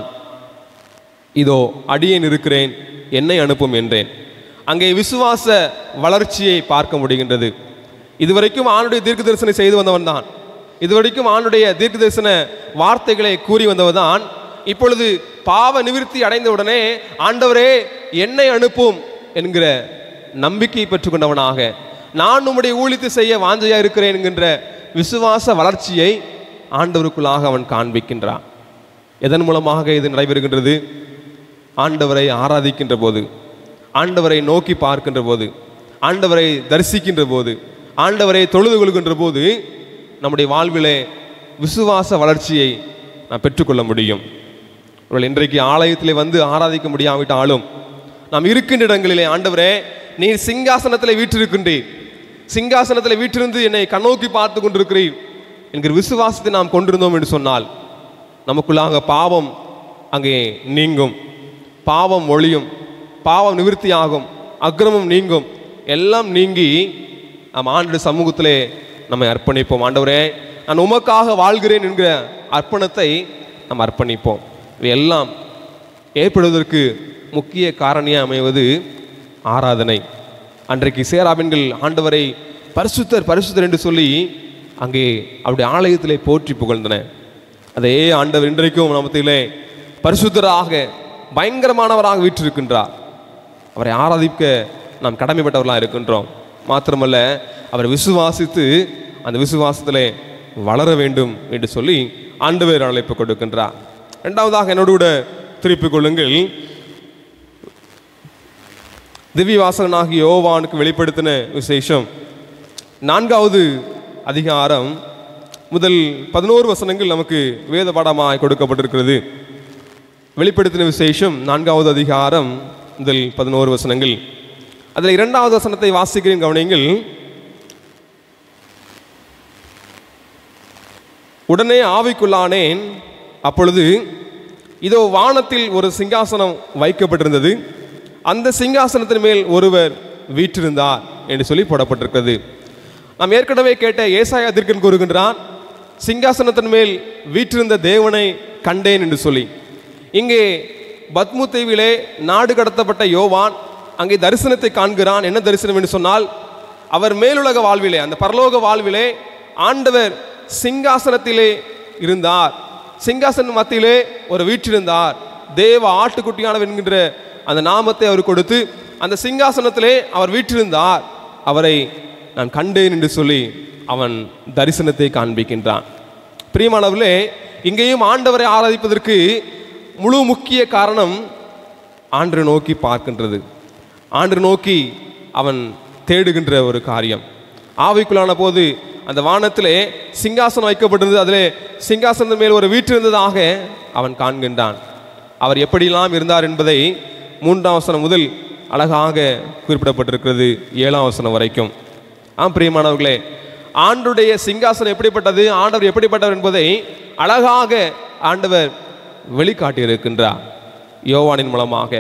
இதோ அடியேன் இருக்கிறேன், என்னை அனுப்பும் என்றேன். அங்கே விசுவாச வளர்ச்சியை பார்க்க முடிகின்றது. இதுவரைக்கும் ஆண்டுடைய தீர்க்க தரிசனம் செய்து வந்தவன் தான், இதுவரைக்கும் ஆண்டுடைய தீர்க்க தரிசன வார்த்தைகளை கூறி வந்தவன் தான். இப்பொழுது பாவ நிவிர்த்தி அடைந்தவுடனே ஆண்டவரே என்னை அனுப்பும் என்கிற நம்பிக்கை பெற்றுக்கொண்டவனாக, நான் உம்முடைய ஊழியத்தை செய்ய வாஞ்சையா இருக்கிறேன் என்கின்ற விசுவாச வளர்ச்சியை ஆண்டவருக்குள்ளாக அவன் காண்பிக்கின்றான். எதன் மூலமாக இது நடைபெறுகின்றது? ஆண்டவரை ஆராதிக்கின்ற போது, ஆண்டவரை நோக்கி பார்க்கின்ற போது, ஆண்டவரை தரிசிக்கின்ற போது, ஆண்டவரை தொழுது கொள்கின்ற போது நம்முடைய வாழ்விலே விசுவாச வளர்ச்சியை நாம் பெற்றுக்கொள்ள முடியும். இன்றைக்கு ஆலயத்திலே வந்து ஆராதிக்க முடியாவிட்டாலும் நாம் இருக்கின்ற இடங்களிலே, ஆண்டவரே நீர் சிங்காசனத்தில் வீற்றிருக்கின்றீர், சிங்காசனத்தில் வீற்றிருந்து என்னை கண்ணோக்கி பார்த்து கொண்டிருக்கிறீர் என்கிற விசுவாசத்தை நாம் கொண்டிருந்தோம் என்று சொன்னால் நமக்குள்ளாக பாவம் அங்கே நீங்கும், பாவம் ஒழியும், பாவம் நிவிர்த்தியாகும், அக்கிரமம் நீங்கும். எல்லாம் நீங்கி நாம் ஆண்டு சமூகத்திலே நம்மை அர்ப்பணிப்போம். ஆண்டவரே நான் உமக்காக வாழ்கிறேன் என்கிற அர்ப்பணத்தை நாம் அர்ப்பணிப்போம். இவையெல்லாம் ஏற்படுவதற்கு முக்கிய காரணியாக அமைவது ஆராதனை. அன்றைக்கு சேராபின்கள் ஆண்டவரை பரிசுத்தர் பரிசுத்தர் என்று சொல்லி அங்கே அவருடைய ஆலயத்திலே போற்றி புகழ்ந்தன. அதே ஆண்டவர் இன்றைக்கும் நமத்திலே பரிசுத்தராக பயங்கரமானவராக வீற்றிருக்கின்றார். அவரை ஆராதிக்க நாம் கடமைப்பட்டவர்களாக இருக்கின்றோம். மாத்திரமல்ல, அவரை விசுவாசித்து அந்த விசுவாசத்திலே வளர வேண்டும் என்று சொல்லி ஆண்டவர் அழைப்பு கொடுக்கின்றார். இரண்டாவதாக என்னோடு கூட திருப்பிக் கொள்ளுங்கள், திவ்ய வாசகனாகிய யோவானுக்கு வெளிப்படுத்தின விசேஷம் நான்காவது அதிகாரம் முதல் பதினோரு வசனங்கள் நமக்கு வேத பாடமாய் கொடுக்கப்பட்டிருக்கிறது. வெளிப்படுத்தின விசேஷம் நான்காவது அதிகாரம் முதல் பதினோரு வசனங்கள். அதில் இரண்டாவது வசனத்தை வாசிக்கிறேன், கவனியுங்கள். உடனே ஆவிக்குள்ளானேன், அப்பொழுது இதோ வானத்தில் ஒரு சிங்காசனம் வைக்கப்பட்டிருந்தது, அந்த சிங்காசனத்தின் மேல் ஒருவர் வீற்றிருந்தார் என்று சொல்லி போடப்பட்டிருக்கிறது. நாம் ஏற்கனவே கேட்ட ஏசாயா தீர்க்கன் கூறுகின்றான், சிங்காசனத்தின் மேல் வீற்றிருந்த தேவனை கண்டேன் என்று சொல்லி. இங்கே பத்மு தீவிலே நாடு கடத்தப்பட்ட யோவான் அங்கே தரிசனத்தை காண்கிறான். என்ன தரிசனம் என்று சொன்னால், அவர் மேலுலக வாழ்விலே, அந்த பரலோக வாழ்விலே ஆண்டவர் சிங்காசனத்திலே இருந்தார், சிங்காசன மத்தியிலே ஒரு வீற்றிருந்தார், தேவ ஆட்டுக்குட்டியானவர் என்கின்ற அந்த நாமத்தை அவர் கொடுத்து அந்த சிங்காசனத்திலே அவர் வீற்றிருந்தார், அவரை நான் கண்டேன் என்று சொல்லி அவன் தரிசனத்தை காண்பிக்கின்றான். பிரியமானவர்களே, இங்கேயும் ஆண்டவரை ஆராதிப்பதற்கு முழு முக்கிய காரணம் ஆண்டரை நோக்கி பார்க்கின்றது, ஆண்டரை நோக்கி அவன் தேடுகின்ற ஒரு காரியம். ஆவிக்குள்ளான போது அந்த வானத்திலே சிங்காசனம் வைக்கப்பட்டிருந்தது, அதிலே சிங்காசனத்தின் மேல் ஒரு வீற்றிருந்ததாக அவன் காண்கின்றான். அவர் எப்படியெல்லாம் இருந்தார் என்பதை மூன்றாம் வசனம் முதல் அழகாக குறிப்பிடப்பட்டிருக்கிறது, ஏழாம் வசனம் வரைக்கும். ஆம் பிரியமானவர்களே, ஆண்டுடைய சிங்காசனம் எப்படிப்பட்டது, ஆண்டவர் எப்படிப்பட்டவர் என்பதை அழகாக ஆண்டவர் வெளிக்காட்டியிருக்கின்றார் யோவானின் மூலமாக.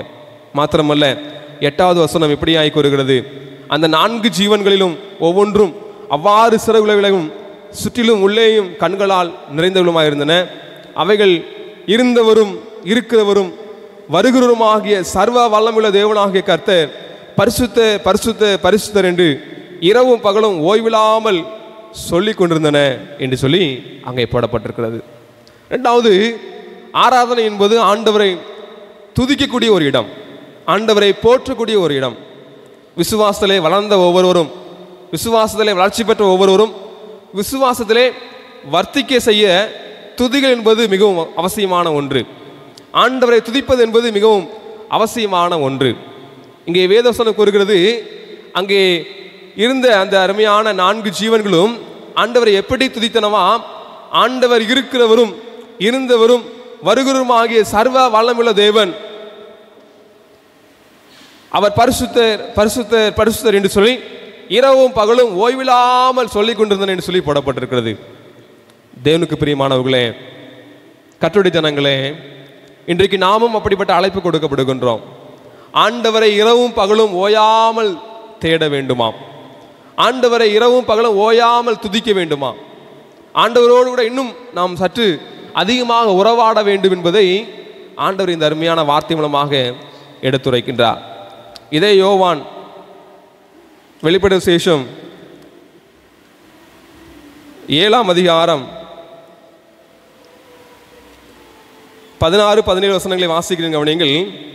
மாத்திரமல்ல, எட்டாவது வசனம் இப்படியாய் கூறுகிறது, அந்த நான்கு ஜீவன்களிலும் ஒவ்வொன்றும் அவ்வாறு சிறகுலையும் சுற்றிலும் உள்ளேயும் கண்களால் நிறைந்தவளுமாயிருந்தன. அவைகள் இருந்தவரும் இருக்கிறவரும் வருகிறவருமாகிய சர்வ வல்லமுள்ள தேவனாகிய கர்த்தர் பரிசுத்த பரிசுத்த பரிசுத்தர் என்று இரவும் பகலும் ஓய்வில்லாமல் சொல்லி கொண்டிருந்தன என்று சொல்லி அங்கே போடப்பட்டிருக்கிறது. ரெண்டாவது, ஆராதனை என்பது ஆண்டவரை துதிக்கக்கூடிய ஒரு இடம், ஆண்டவரை போற்றக்கூடிய ஒரு இடம். விசுவாசத்திலே வளர்ந்த ஒவ்வொருவரும், விசுவாசத்திலே வளர்ச்சி பெற்ற ஒவ்வொருவரும் விசுவாசத்திலே வர்த்திக்க செய்ய துதிகள் என்பது மிகவும் அவசியமான ஒன்று. ஆண்டவரை துதிப்பது என்பது மிகவும் அவசியமான ஒன்று. இங்கே வேதவசனம் கூறுகிறது, அங்கே இருந்த அந்த அருமையான நான்கு ஜீவன்களும் ஆண்டவரை எப்படி துதித்தனவா, ஆண்டவர் இருக்கிறவரும் இருந்தவரும் வருகிறவருமாகிய சர்வ வல்லமுள்ள தேவன், அவர் பரிசுத்தர் பரிசுத்தர் பரிசுத்தர் என்று சொல்லி இரவும் பகலும் ஓய்வில்லாமல் சொல்லிக் கொண்டிருந்தனர் என்று சொல்லி போடப்பட்டிருக்கிறது. தேவனுக்கு பிரியமானவர்களே, கர்த்தருடைய ஜனங்களே, இன்றைக்கு நாமும் அப்படிப்பட்ட அழைப்பு கொடுக்கப்படுகின்றோம். ஆண்டவரை இரவும் பகலும் ஓயாமல் தேட வேண்டுமாம், ஆண்டவரை இரவும் பகலும் ஓயாமல் துதிக்க வேண்டுமாம், ஆண்டவரோடு கூட இன்னும் நாம் சற்று அதிகமாக உறவாட வேண்டும் என்பதை ஆண்டவர் இந்த அருமையான வார்த்தை மூலமாக எடுத்துரைக்கின்றார். இதே யோவான் வெளிப்பட விசேஷம் ஏழாம் அதிகாரம் பதினாறு பதினேழு வசனங்களை வாசிக்கிறீங்க கவனியுங்கள்.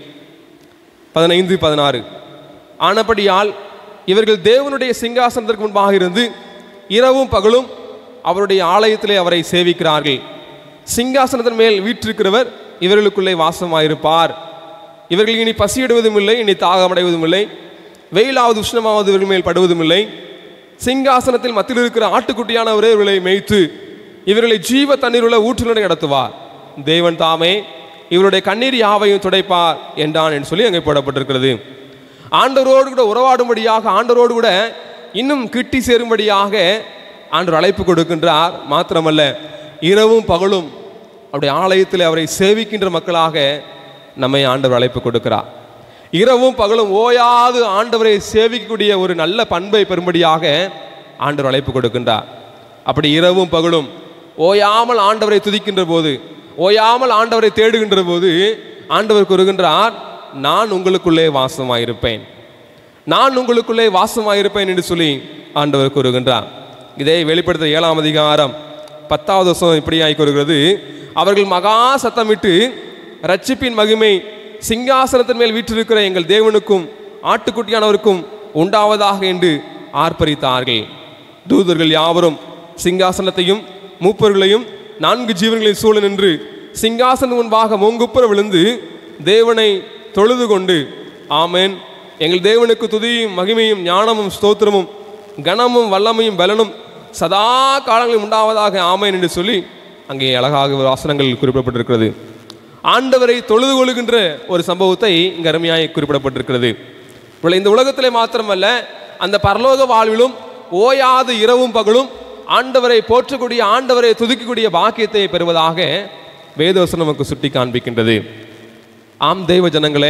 பதினைந்து பதினாறு, ஆனபடியால் இவர்கள் தேவனுடைய சிங்காசனத்திற்கு முன்பாக இருந்து இரவும் பகலும் அவருடைய ஆலயத்திலே அவரை சேவிக்கிறார்கள். சிங்காசனத்தின் மேல் வீற்றிருக்கிறவர் இவர்களுக்குள்ளே வாசமாயிருப்பார். இவர்கள் இனி பசியிடுவதும் இல்லை, இனி தாகமடைவதும் இல்லை, வெயிலாவது உஷ்ணமாவது இவர்கள் மேல் படுவதும் இல்லை. சிங்காசனத்தில் மத்தியில் இருக்கிற ஆட்டுக்குட்டியானவரே இவர்களை மேய்த்து இவர்களை ஜீவ தண்ணீர் உள்ள ஊற்றுகளை நடத்துவார். தேவன் தாமே இவருடைய கண்ணீர் யாவையும் துடைப்பார் என்றான் என்று சொல்லி அங்கே போடப்பட்டிருக்கிறது. ஆண்டவரோடு கூட உறவாடும்படியாக, ஆண்டவரோடு கூட இன்னும் கிட்டி சேரும்படியாக ஆண்டவர் அழைப்பு கொடுக்கின்றார். மாத்திரமல்ல, இரவும் பகலும் அவருடைய ஆலயத்தில் அவரை சேவிக்கின்ற மக்களாக நம்மை ஆண்டவர் அழைப்பு கொடுக்கிறார். இரவும் பகலும் ஓயாது ஆண்டவரை சேவிக்கக்கூடிய ஒரு நல்ல பண்பை பெறும்படியாக ஆண்டவர் அழைப்பு கொடுக்கின்றார். அப்படி இரவும் பகலும் ஓயாமல் ஆண்டவரை துதிக்கின்ற போது, ஓயாமல் ஆண்டவரை தேடுகின்ற போது ஆண்டவர் கூறுகின்றார், நான் உங்களுக்குள்ளே வாசமாயிருப்பேன், நான் உங்களுக்குள்ளே வாசமாயிருப்பேன் என்று சொல்லி ஆண்டவர் கூறுகின்றார். இதை வெளிப்படுத்த ஏழாம் அதிகாரம் பத்தாவது வருஷம் இப்படியாய் கூறுகிறது, அவர்கள் மகா சத்தமிட்டு ரட்சிப்பின் மகிமை சிங்காசனத்தின் மேல் வீற்றிருக்கிற எங்கள் தேவனுக்கும் ஆட்டுக்குட்டியானவருக்கும் உண்டாவதாக என்று ஆர்ப்பரித்தார்கள். தூதர்கள் யாவரும் சிங்காசனத்தையும் மூப்பர்களையும் நான்கு ஜீவன்களின் சூழ நின்று சிங்காசனம் முன்பாக மூங்குப்புற விழுந்து தேவனை தொழுது கொண்டு, ஆமேன், எங்கள் தேவனுக்கு துதியும் மகிமையும் ஞானமும் ஸ்தோத்திரமும் கனமும் வல்லமையும் பலனும் சதா காலங்களில் உண்டாவதாக ஆமேன் என்று சொல்லி அங்கே அழகாக வாசனங்கள் குறிப்பிடப்பட்டிருக்கிறது. ஆண்டவரை தொழுது கொள்கின்ற ஒரு சம்பவத்தை இங்கே அருமையாக குறிப்பிடப்பட்டிருக்கிறது. இந்த உலகத்திலே மாத்திரமல்ல, அந்த பரலோக வாழ்விலும் ஓயாது இரவும் பகலும் ஆண்டவரை போற்றக்கூடிய, ஆண்டவரை துதிக்கக்கூடிய பாக்கியத்தை பெறுவதாக வேதவசனம் நமக்கு சுட்டி காண்பிக்கின்றது. ஆம் தெய்வ ஜனங்களே,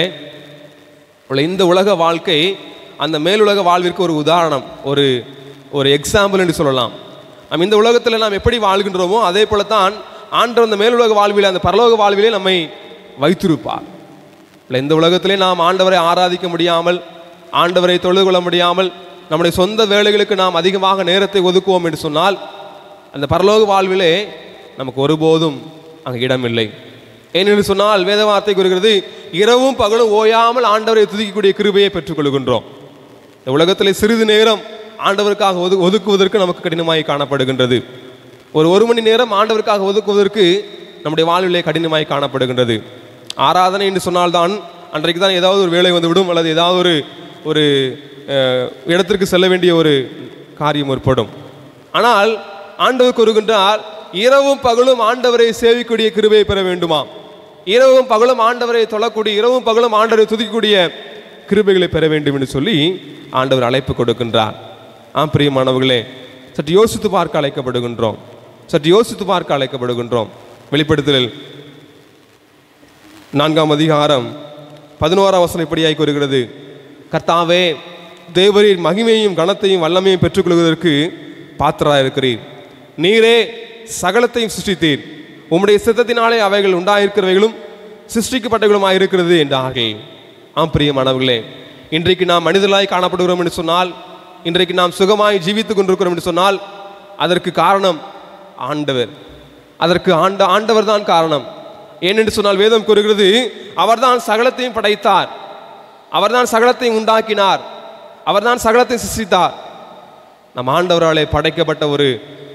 இந்த உலக வாழ்க்கை அந்த மேலுலக வாழ்விற்கு ஒரு உதாரணம், ஒரு ஒரு எக்ஸாம்பிள் என்று சொல்லலாம். நம்ம இந்த உலகத்தில் நாம் எப்படி வாழ்கின்றோமோ அதே போலத்தான் ஆண்டவர் அந்த மேலுலக வாழ்விலே, அந்த பரலோக வாழ்விலே நம்மை வைத்திருப்பார். இந்த உலகத்திலே நாம் ஆண்டவரை ஆராதிக்க முடியாமல், ஆண்டவரை தொழுது கொள்ள முடியாமல், நம்முடைய சொந்த வேலைகளுக்கு நாம் அதிகமாக நேரத்தை ஒதுக்குவோம் என்று சொன்னால் அந்த பரலோக வாழ்விலே நமக்கு ஒருபோதும் அங்கே இடமில்லை. ஏனென்று சொன்னால் வேத வார்த்தை கூறுகிறது, இரவும் பகலும் ஓயாமல் ஆண்டவரை துதிக்கக்கூடிய கிருபையை பெற்றுக்கொள்கின்றோம். இந்த உலகத்திலே சிறிது நேரம் ஆண்டவருக்காக ஒது ஒதுக்குவதற்கு நமக்கு கடினமாய் காணப்படுகின்றது. ஒரு ஒரு மணி நேரம் ஆண்டவருக்காக ஒதுக்குவதற்கு நம்முடைய வாழ்விலே கடினமாய் காணப்படுகின்றது. ஆராதனை என்று சொன்னால்தான் அன்றைக்கு தான் ஏதாவது ஒரு வேலை வந்துவிடும், அல்லது ஏதாவது ஒரு ஒரு இடத்திற்கு செல்ல வேண்டிய ஒரு காரியம் ஏற்படும். ஆனால் ஆண்டவர் கூறுகின்றார், இரவும் பகலும் ஆண்டவரை சேவிக்கக்கூடிய கிருபையை பெற வேண்டுமா, இரவும் பகலும் ஆண்டவரை தொழக்கூடிய, இரவும் பகலும் ஆண்டவரை துதிக்கக்கூடிய கிருபைகளை பெற வேண்டும் என்று சொல்லி ஆண்டவர் அழைப்பு கொடுக்கின்றார். ஆம் பிரியமானவர்களே, சற்று யோசித்து பார்க்க அழைக்கப்படுகின்றோம், சற்று யோசித்து பார்க்க அழைக்கப்படுகின்றோம். வெளிப்படுத்தல் நான்காம் அதிகாரம் பதினோராம் வசனம் இப்படியாய் கூறுகிறது, கர்த்தாவே, தேவரீர் மகிமையும் கனத்தையும் வல்லமையும் பெற்றுக்கொள்வதற்கு பாத்திரராக இருக்கிறீர். நீரே சகலத்தையும் சிருஷ்டித்தீர். உம்முடைய சித்தத்தினாலே அவைகள் உண்டாயிருக்கிறவைகளும் சிருஷ்டிக்கப்பட்டவர்களுமாக இருக்கிறது என்றார்கள். ஆம் பிரியமானவர்களே, இன்றைக்கு நாம் மனிதர்களாய் காணப்படுகிறோம் என்று சொன்னால், இன்றைக்கு நாம் சுகமாய் ஜீவித்துக் கொண்டிருக்கிறோம் என்று சொன்னால் அதற்கு காரணம் ஆண்டவர். அதற்கு ஆண்ட ஆண்டவர் தான் காரணம். ஏனென்று சொன்னால் வேதம் கூறுகிறது, அவர்தான் சகலத்தையும் படைத்தார், அவர்தான் சகலத்தையும் உண்டாக்கினார், அவர்தான் சகலத்தை சிருஷ்டித்தார். நம் ஆண்டவராலே படைக்கப்பட்ட ஒரு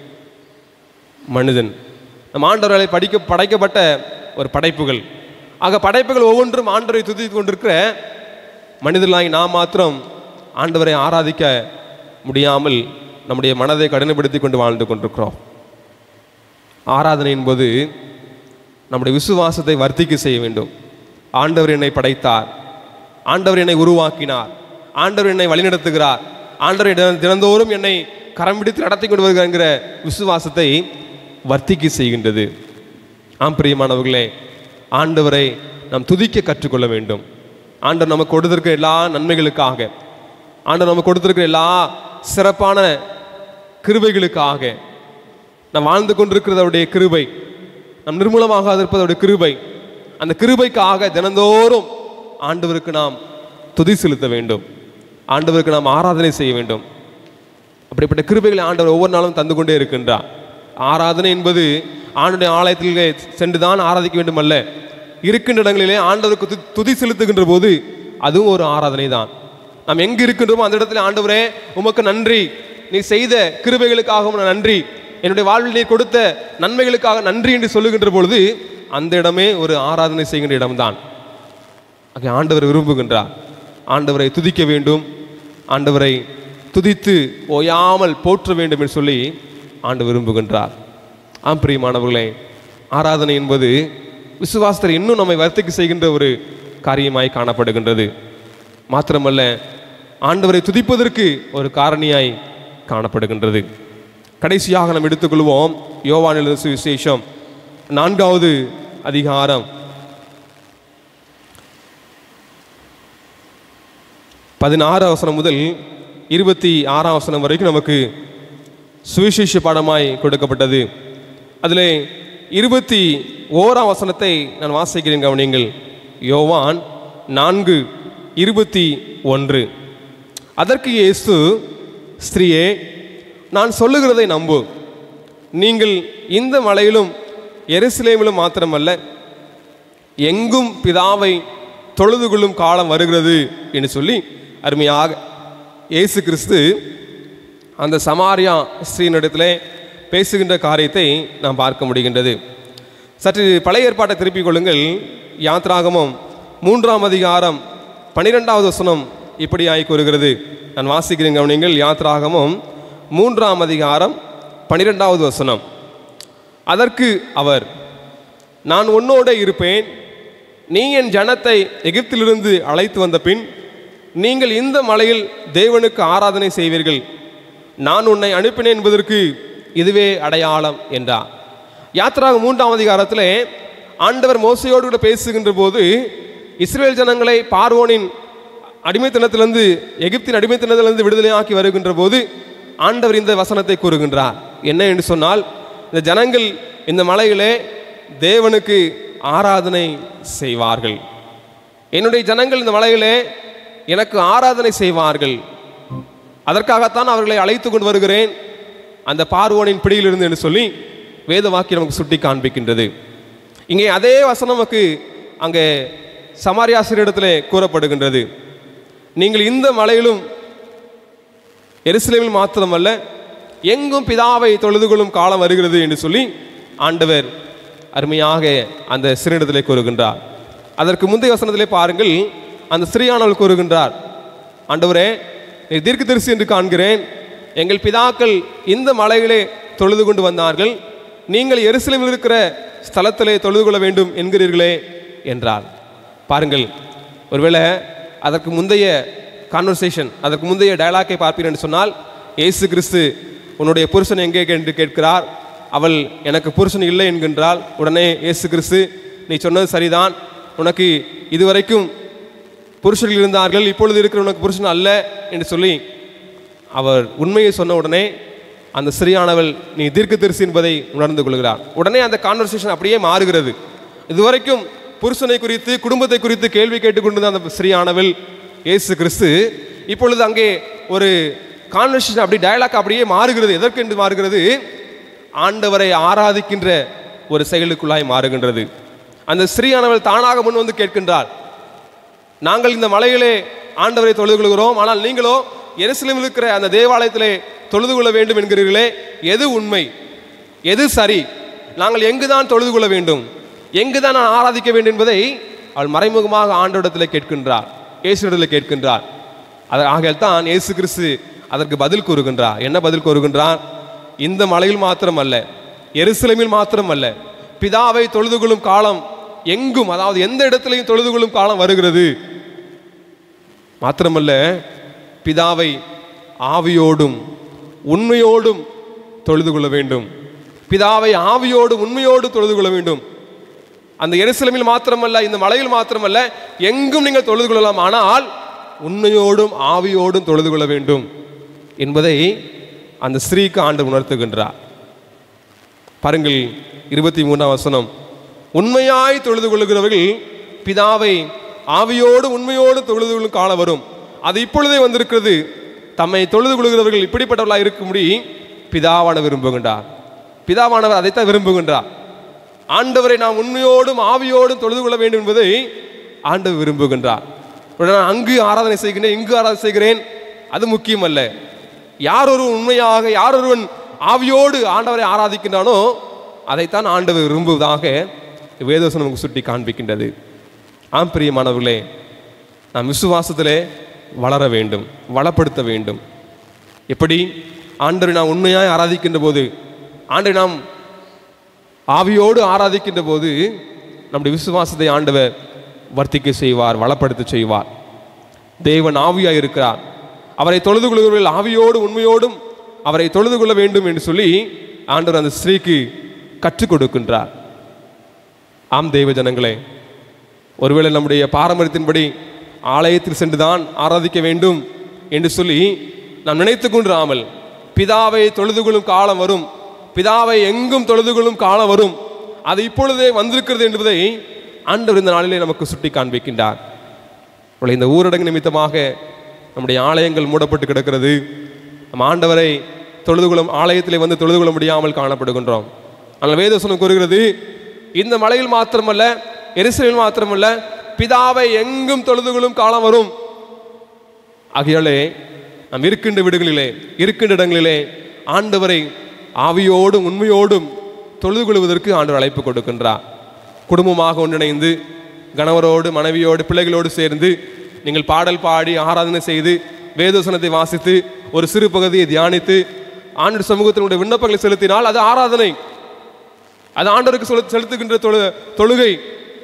மனிதன், நம் ஆண்டவராலே படிக்க படைக்கப்பட்ட ஒரு படைப்புகள். ஆக படைப்புகள் ஒவ்வொன்றும் ஆண்டவரை துதித்து கொண்டிருக்கிற மனிதர்களாகி நாம் மாத்திரம் ஆண்டவரை ஆராதிக்க முடியாமல் நம்முடைய மனதை கடினப்படுத்தி கொண்டு வாழ்ந்து கொண்டிருக்கிறோம். ஆராதனை என்பது நம்முடைய விசுவாசத்தை வர்த்திக்க செய்ய வேண்டும். ஆண்டவர் என்னை படைத்தார், ஆண்டவர் என்னை உருவாக்கினார், ஆண்டவர் என்னை வழிநடத்துகிறார், ஆண்டவர் தினந்தோறும் என்னை கரம் பிடித்து நடத்தி கொண்டு வருகிறார் என்கிற விசுவாசத்தை வர்த்திக்க செய்கின்றது. ஆம் பிரியமானவர்களே, ஆண்டவரை நாம் துதிக்க கற்றுக்கொள்ள வேண்டும். ஆண்டவர் நமக்கு கொடுத்திருக்கிற எல்லா நன்மைகளுக்காக, ஆண்டவர் நமக்கு கொடுத்திருக்கிற எல்லா சிறப்பான கிருபைகளுக்காக, நாம் வாழ்ந்து கொண்டிருக்கிறது அவருடைய கிருபை, நம் நிர்மூலமாக இருப்பது அவருடைய கிருபை. அந்த கிருபைக்காக தினந்தோறும் ஆண்டவருக்கு நாம் துதி செலுத்த வேண்டும், ஆண்டவருக்கு நாம் ஆராதனை செய்ய வேண்டும். அப்படிப்பட்ட கிருபைகளை ஆண்டவர் ஒவ்வொரு நாளும் தந்து கொண்டே இருக்கின்றார். ஆராதனை என்பது ஆண்டுடைய ஆலயத்திலே சென்றுதான் ஆராதிக்க வேண்டும் அல்ல, இருக்கின்ற இடங்களிலே ஆண்டவருக்கு துதி செலுத்துகின்ற போது அதுவும் ஒரு ஆராதனை தான். நாம் எங்கு இருக்கின்றோமோ அந்த இடத்துல ஆண்டவரே உமக்கு நன்றி, நீ செய்த கிருபைகளுக்காக நன்றி, என்னுடைய வாழ்வில் நீ கொடுத்த நன்மைகளுக்காக நன்றி என்று சொல்லுகின்ற பொழுது அந்த இடமே ஒரு ஆராதனை செய்கின்ற இடம்தான். ஆக ஆண்டவர் விரும்புகின்றார், ஆண்டவரை துதிக்க வேண்டும், ஆண்டவரை துதித்து ஓயாமல் போற்ற வேண்டும் என்று சொல்லி ஆண்டவர் விரும்புகின்றார். ஆம் பிரியமானவர்களே, ஆராதனை என்பது விசுவாசத்தை இன்னும் நம்மை வர்த்திக்க செய்கின்ற ஒரு காரியமாய் காணப்படுகின்றது. மாத்திரமல்ல, ஆண்டவரை துதிப்பதற்கு ஒரு காரணியாய் காணப்படுகின்றது. கடைசியாக நாம் எடுத்துக்கொள்வோம் யோவான் எழுதின சுவிசேஷம் நான்காவது அதிகாரம் பதினாறாம் வசனம் முதல் இருபத்தி ஆறாம் வசனம் வரைக்கும் நமக்கு சுவிசேஷ பாடமாய் கொடுக்கப்பட்டது. அதில் இருபத்தி ஓராம் வசனத்தை நான் வாசிக்கிறேன், கவனியுங்கள். யோவான் நான்கு இருபத்தி ஒன்று. அதற்கு இயேசு, ஸ்திரீயே, நான் சொல்லுகிறதை நம்பு, நீங்கள் இந்த மலையிலும் எருசலேமிலும் மாத்திரமல்ல எங்கும் பிதாவை தொழுது கொள்ளும் காலம் வருகிறது என்று சொல்லி அருமையாக இயேசு கிறிஸ்து அந்த சமாரியா ஸ்ரீனிடத்திலே பேசுகின்ற காரியத்தை நாம் பார்க்க முடிகின்றது. சற்று பழைய ஏற்பாட்டை திருப்பிக் கொள்ளுங்கள். யாத்ராகமம் மூன்றாம் அதிகாரம் பனிரெண்டாவது வசனம் இப்படி ஆகி கூறுகிறது. நான் வாசிக்கிறேன், கவனிங்கள். யாத்ராகமம் மூன்றாம் அதிகாரம் பனிரெண்டாவது வசனம். அதற்கு அவர், நான் உன்னோடு இருப்பேன், நீ என் ஜனத்தை எகிப்திலிருந்து அழைத்து வந்த பின் நீங்கள் இந்த மலையில் தேவனுக்கு ஆராதனை செய்வீர்கள், நான் உன்னை அனுப்பினேன் என்பதற்கு இதுவே அடையாளம் என்றார். யாத்ராகமம் மூன்றாம் அதிகாரத்தில் ஆண்டவர் மோசையோடு கூட பேசுகின்ற போது இஸ்ரேல் ஜனங்களை பார்வோனின் அடிமைத்தனத்திலிருந்து, எகிப்தின் அடிமைத்தனத்திலிருந்து விடுதலையாக்கி வருகின்ற போது ஆண்டவர் இந்த வசனத்தை கூறுகின்றார். என்ன என்று சொன்னால், இந்த ஜனங்கள் இந்த மலையிலே தேவனுக்கு ஆராதனை செய்வார்கள், என்னுடைய ஜனங்கள் இந்த மலையிலே எனக்கு ஆராதனை செய்வார்கள், அதற்காகத்தான் அவர்களை அழைத்து கொண்டு வருகிறேன் அந்த பார்வோனின் பிடியிலிருந்து என்று சொல்லி வேத வாக்கியம் நமக்கு சுட்டி காண்பிக்கின்றது. இங்கே அதே வசனம் நமக்கு அங்கே சமாரியாசிரியரிடத்திலே கூறப்படுகின்றது. நீங்கள் இந்த மலையிலும் எருசலேமில் மாத்திரமல்ல எங்கும் பிதாவை தொழுது கொள்ளும் காலம் வருகிறது என்று சொல்லி ஆண்டவர் அருமையாக அந்த சிறியிடத்திலே கூறுகின்றார். அதற்கு முந்தைய வசனத்திலே பாருங்கள், அந்த சிறியானவள் கூறுகின்றார், ஆண்டவரே, நீ தீர்க்கதரிசி என்று காண்கிறேன், எங்கள் பிதாக்கள் இந்த மலையிலே தொழுது கொண்டு வந்தார்கள், நீங்கள் எருசலேமில் இருக்கிற ஸ்தலத்திலே தொழுது கொள்ள வேண்டும் என்கிறீர்களே என்றார். பாருங்கள், ஒருவேளை அதற்கு முந்தைய கான்வர்சேஷன், அதற்கு முந்தைய டயலாக்கை பார்ப்பீர்கள் என்று சொன்னால், இயேசு கிறிஸ்து உன்னுடைய புருஷன் எங்கே என்று கேட்கிறார். அவள் எனக்கு புருஷன் இல்லை என்கின்றாள். உடனே இயேசு கிறிஸ்து, நீ சொன்னது சரிதான், உனக்கு இதுவரைக்கும் புருஷர்கள் இருந்தார்கள், இப்பொழுது இருக்கிறவனுக்கு புருஷன் அல்ல என்று சொல்லி அவர் உண்மையை சொன்ன உடனே அந்த ஸ்திரீயானவள் நீ தீர்க்கதரிசி என்பதை உணர்ந்து கொள்கிறார். உடனே அந்த கான்வர்சேஷன் அப்படியே மாறுகிறது. இதுவரைக்கும் புருஷனை குறித்து குடும்பத்தை குறித்து கேள்வி கேட்டுக்கொண்டிருந்த அந்த ஸ்திரீயானவள் இயேசு கிறிஸ்து இப்பொழுது அங்கே ஒரு கான்வர்சேஷன் அப்படி டயலாக் அப்படியே மாறுகிறது. எதற்கு என்று மாறுகிறது? ஆண்டவரை ஆராதிக்கின்ற ஒரு செயலுக்குள்ளாய் மாறுகின்றது. அந்த ஸ்திரீயானவள் தானாக முன் வந்து கேட்கின்றார், நாங்கள் இந்த மலையிலே ஆண்டவரை தொழுது கொள்கிறோம், ஆனால் நீங்களோ எருசலேமில் இருக்கிற அந்த தேவாலயத்திலே தொழுது கொள்ள வேண்டும் என்கிறீர்களே, எது உண்மை, எது சரி, நாங்கள் எங்குதான் தொழுது கொள்ள வேண்டும், எங்குதான் நான் ஆராதிக்க வேண்டும் என்பதை அவள் மறைமுகமாக ஆண்டவரிடத்தில் கேட்கின்றார், இயேசுவிடத்தில் கேட்கின்றார். அது ஆகையால் தான் இயேசு கிறிஸ்து அதற்கு பதில் கூறுகின்றார். என்ன பதில் கூறுகின்றார்? இந்த மலையில் மாத்திரமல்ல, எருசலேமில் மாத்திரமல்ல, பிதாவை தொழுது கொள்ளும் காலம் எங்கும், அதாவது எந்த இடத்திலையும் தொழுது கொள்ளும் காலம் வருகிறது. மாத்திரமல்ல, பிதாவை ஆவியோடும் உண்மையோடும் தொழுது கொள்ள வேண்டும். பிதாவை ஆவியோடும் உண்மையோடு தொழுது கொள்ள வேண்டும். அந்த எருசலேமில் மாத்திரமல்ல, இந்த மலையில் மாத்திரமல்ல, எங்கும் நீங்கள் தொழுது கொள்ளலாம், ஆனால் உண்மையோடும் ஆவியோடும் தொழுது கொள்ள வேண்டும் என்பதை அந்த ஸ்திரீக்கு ஆண்டவர் உணர்த்துகின்றார். பாருங்கள், இருபத்தி மூணாம் வசனம், உண்மையாய் தொழுது கொள்ளுகிறவர்கள் பிதாவை ஆவியோடு உண்மையோடு தொழுது கொள்ளும் காலம் வரும், அது இப்பொழுதே வந்திருக்கிறது. தம்மை தொழுது கொள்கிறவர்கள் இப்படிப்பட்டவர்களாக இருக்கும்படி பிதாவானவர் விரும்புகின்றார். பிதாவானவர் அதைத்தான் விரும்புகின்றார். ஆண்டவரை நாம் உண்மையோடும் ஆவியோடும் தொழுது கொள்ள வேண்டும் என்பதை ஆண்டவர் விரும்புகின்றார். நான் அங்கு ஆராதனை செய்கிறேன், இங்கு ஆராதனை செய்கிறேன், அது முக்கியம் அல்ல. யார் ஒருவன் உண்மையாக, யார் ஒருவன் ஆவியோடு ஆண்டவரை ஆராதிக்கின்றானோ அதைத்தான் ஆண்டவர் விரும்புவதாக வேதவசனம் நமக்கு சுட்டி காண்பிக்கின்றது. ஆம் பிரியமானவர்களே, நாம் விசுவாசத்திலே வளர வேண்டும், வளப்படுத்த வேண்டும். எப்படி? ஆண்டவரை நாம் உண்மையாய் ஆராதிக்கின்ற போது, ஆண்டவரை நாம் ஆவியோடு ஆராதிக்கின்ற போது நம்முடைய விசுவாசத்தை ஆண்டவர் வர்த்திக்க செய்வார், வளப்படுத்த செய்வார். தேவன் ஆவியாய் இருக்கிறார். அவரை தொழுது கொள்கிறவர்கள் ஆவியோடு உண்மையோடும் அவரை தொழுது கொள்ள வேண்டும் என்று சொல்லி ஆண்டவர் அந்த ஸ்திரீக்கு கற்றுக் கொடுக்கின்றார். ஆம் தேவ ஜனங்களே, ஒருவேளை நம்முடைய பாரம்பரியத்தின்படி ஆலயத்தில் சென்றுதான் ஆராதிக்க வேண்டும் என்று சொல்லி நாம் நினைத்து கொண்டிராமல், பிதாவை தொழுது கொள்ளும் காலம் வரும், பிதாவை எங்கும் தொழுது கொள்ளும் காலம் வரும், அது இப்பொழுதே வந்திருக்கிறது என்பதை ஆண்டவர் இந்த நாளிலே நமக்கு சுட்டி காண்பிக்கின்றார். இந்த ஊரடங்கு நிமித்தமாக நம்முடைய ஆலயங்கள் மூடப்பட்டு கிடக்கிறது. நம் ஆண்டவரை தொழுது கொள்ளும் ஆலயத்திலே வந்து தொழுது கொள்ள முடியாமல் காணப்படுகின்றோம். ஆனால் வேதவசனம் கூறுகிறது, இந்த மலையில் மாத்திரமல்ல, எருசலேமில் மாத்திரமல்ல, பிதாவை எங்கும் தொழுது கொள்ளும் காலம் வரும். ஆகையாலே நாம் இருக்கின்ற வீடுகளிலே, இருக்கின்ற இடங்களிலே ஆண்டவரை ஆவியோடும் உண்மையோடும் தொழுது கொள்வதற்கு ஆண்டவர் அழைப்பு கொடுக்கின்றார். குடும்பமாக ஒன்றிணைந்து கணவரோடு மனைவியோடு பிள்ளைகளோடு சேர்ந்து நீங்கள் பாடல் பாடி ஆராதனை செய்து வேதவசனத்தை வாசித்து ஒரு சிறு பகுதியை தியானித்து ஆண்டு சமூகத்தினுடைய விண்ணப்பங்களை செலுத்தினால் அது ஆராதனை, அது ஆண்டவருக்கு செலுத்துகின்ற தொழு தொழுகை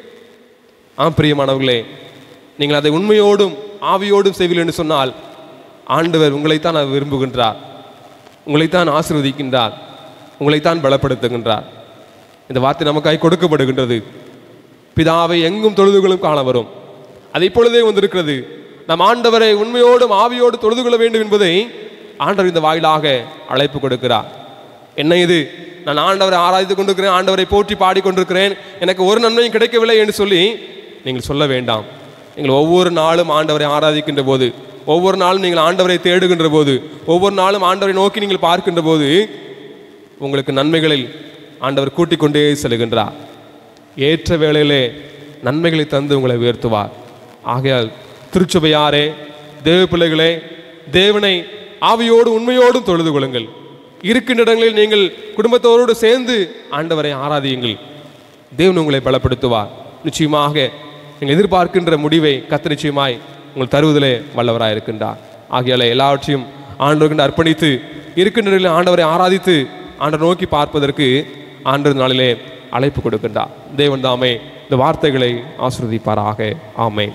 ஆம் பிரியமானவர்களே, நீங்கள் அதை உண்மையோடும் ஆவியோடும் செய்வீர்கள் என்று சொன்னால் ஆண்டவர் உங்களைத்தான் அவர் விரும்புகின்றார், உங்களைத்தான் ஆசீர்வதிக்கின்றார், உங்களைத்தான் பலப்படுத்துகின்றார். இந்த வார்த்தை நமக்காய் கொடுக்கப்படுகின்றது. பிதாவை எங்கும் தொழுது கொள்ளும் காலம் வரும், அது இப்பொழுதே வந்திருக்கிறது. நம் ஆண்டவரை உண்மையோடும் ஆவியோடு தொழுது கொள்ள வேண்டும் என்பதை ஆண்டவர் இந்த வாயிலாக அழைப்பு கொடுக்கிறார். என்ன இது? நான் ஆண்டவரை ஆராய்ந்து கொண்டிருக்கிறேன், ஆண்டவரை போற்றி பாடிக்கொண்டிருக்கிறேன், எனக்கு ஒரு நன்மையும் கிடைக்கவில்லை என்று சொல்லி நீங்கள் சொல்ல வேண்டாம். நீங்கள் ஒவ்வொரு நாளும் ஆண்டவரை ஆராதிக்கின்ற போது, ஒவ்வொரு நாளும் நீங்கள் ஆண்டவரை தேடுகின்ற போது, ஒவ்வொரு நாளும் ஆண்டவரை நோக்கி நீங்கள் பார்க்கின்ற போது உங்களுக்கு நன்மைகளில் ஆண்டவர் கூட்டிக் கொண்டே செல்கின்றார். ஏற்ற வேளையிலே நன்மைகளை தந்து உங்களை உயர்த்துவார். ஆகையால் திருச்சபையாரே, தேவ பிள்ளைகளே, தேவனை ஆவியோடு உண்மையோடும் தொழுது கொள்ளுங்கள். இருக்கின்ற இடங்களில் நீங்கள் குடும்பத்தோடு சேர்ந்து ஆண்டவரை ஆராதியுங்கள். தேவன் உங்களை பலப்படுத்துவார். நிச்சயமாக நீங்கள் எதிர்பார்க்கின்ற முடிவை கர்த்தர் நிச்சயமாய் உங்கள் தருவதிலே வல்லவராக இருக்கின்றார். ஆகையால் எல்லாவற்றையும் ஆண்டவருக்கு அர்ப்பணித்து இருக்கின்ற இடங்களில் ஆண்டவரை ஆராதித்து ஆண்டவர் நோக்கி பார்ப்பதற்கு ஆண்டவர் நாளிலே அழைப்பு கொடுக்கின்றார். தேவன் தாமே இந்த வார்த்தைகளை ஆசீர்வதிப்பாராக. ஆமென்.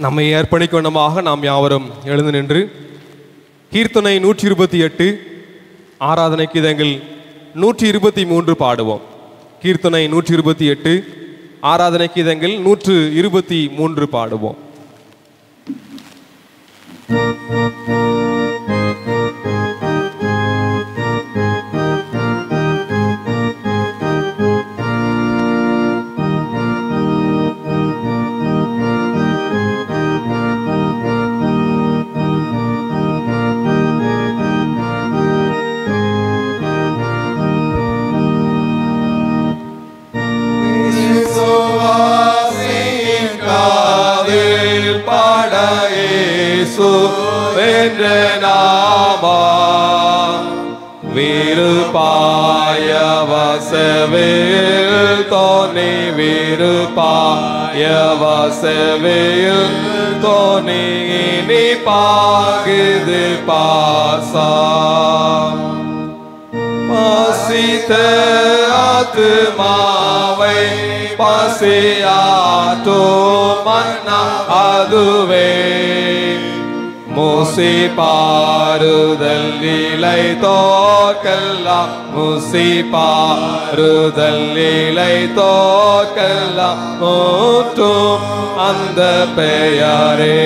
நம்மை அர்ப்பணிக்க வண்ணமாக நாம் யாவரும் எழுந்து நின்று கீர்த்தனை நூற்றி இருபத்தி எட்டு ஆராதனை கீதங்கள் நூற்றி இருபத்தி மூன்று பாடுவோம். கீர்த்தனை நூற்றி இருபத்தி எட்டு ஆராதனை கீதங்கள் நூற்று இருபத்தி மூன்று பாடுவோம். விருப்பாய வசவில் தோனி விருப்பாய வசவில் தோனி இனி பாகுது பாசா பசித்த ஆத்துமாவை பசியாற்றோ மன்னா அதுவே முசி பாருதல் இலை தோக்கெல்லாம் முசி பாருதல் இலை தோக்கெல்லாம் மூட்டும் அந்த பெயரே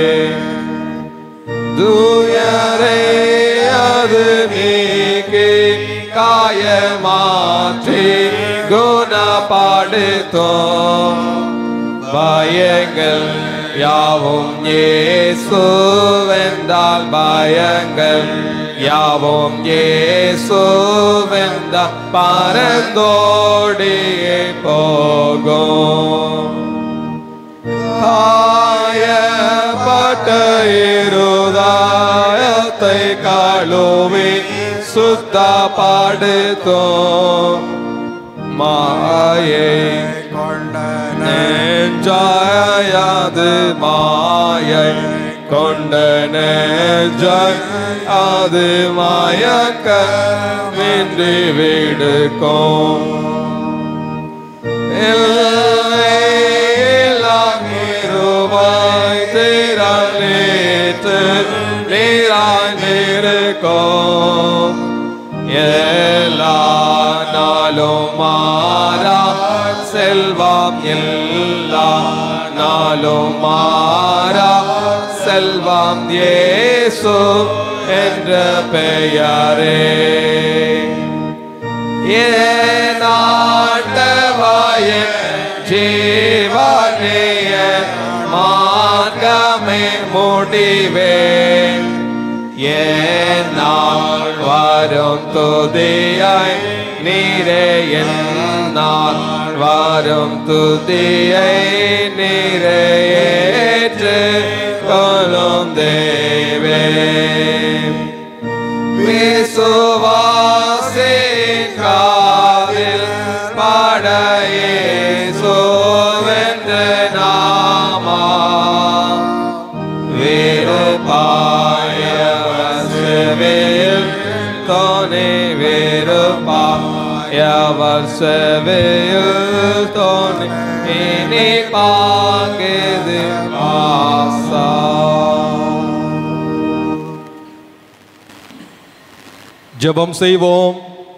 துயரே அது நீக்கி காயமாற்றி குணப்படுத்தும் பயங்கள் யாவும் இயேசுவென்றால் பயங்கள் யாவும் இயேசுவென்றால் பரந்தோடியே போகும். காயப்பட்ட இருதயத்தை கழுவி சுத்தப்படுத்தும் மாயை கொண்ட நெஞ்சாயாது மாயை கொண்ட நெஞ்சாய் அது மயக்கமின்றி விடுக்கும். இருவாய் திரளித்து நீராயிருக்கும் எல்லா நாளும் மாறா செல்வம் எல்லா நாளும் மாறா செல்வம் இயேசு என்ற பெயரே என் ஆண்டவரே ஜீவனே மார்க்கமே முடிவே என்னால் வரும் துதியை நீரே என்னால் வரும் துதியை நீரே ஏற்று கொள்ளும் தேவே விசுவாசின் காதில் பாட இயேசுவென்ற நாமா விருப்பாய வசவில் தோனி விருப்பாய வசவில் தோனி இனி பாகுது ஆசா. ஜெபம் செய்வோம்.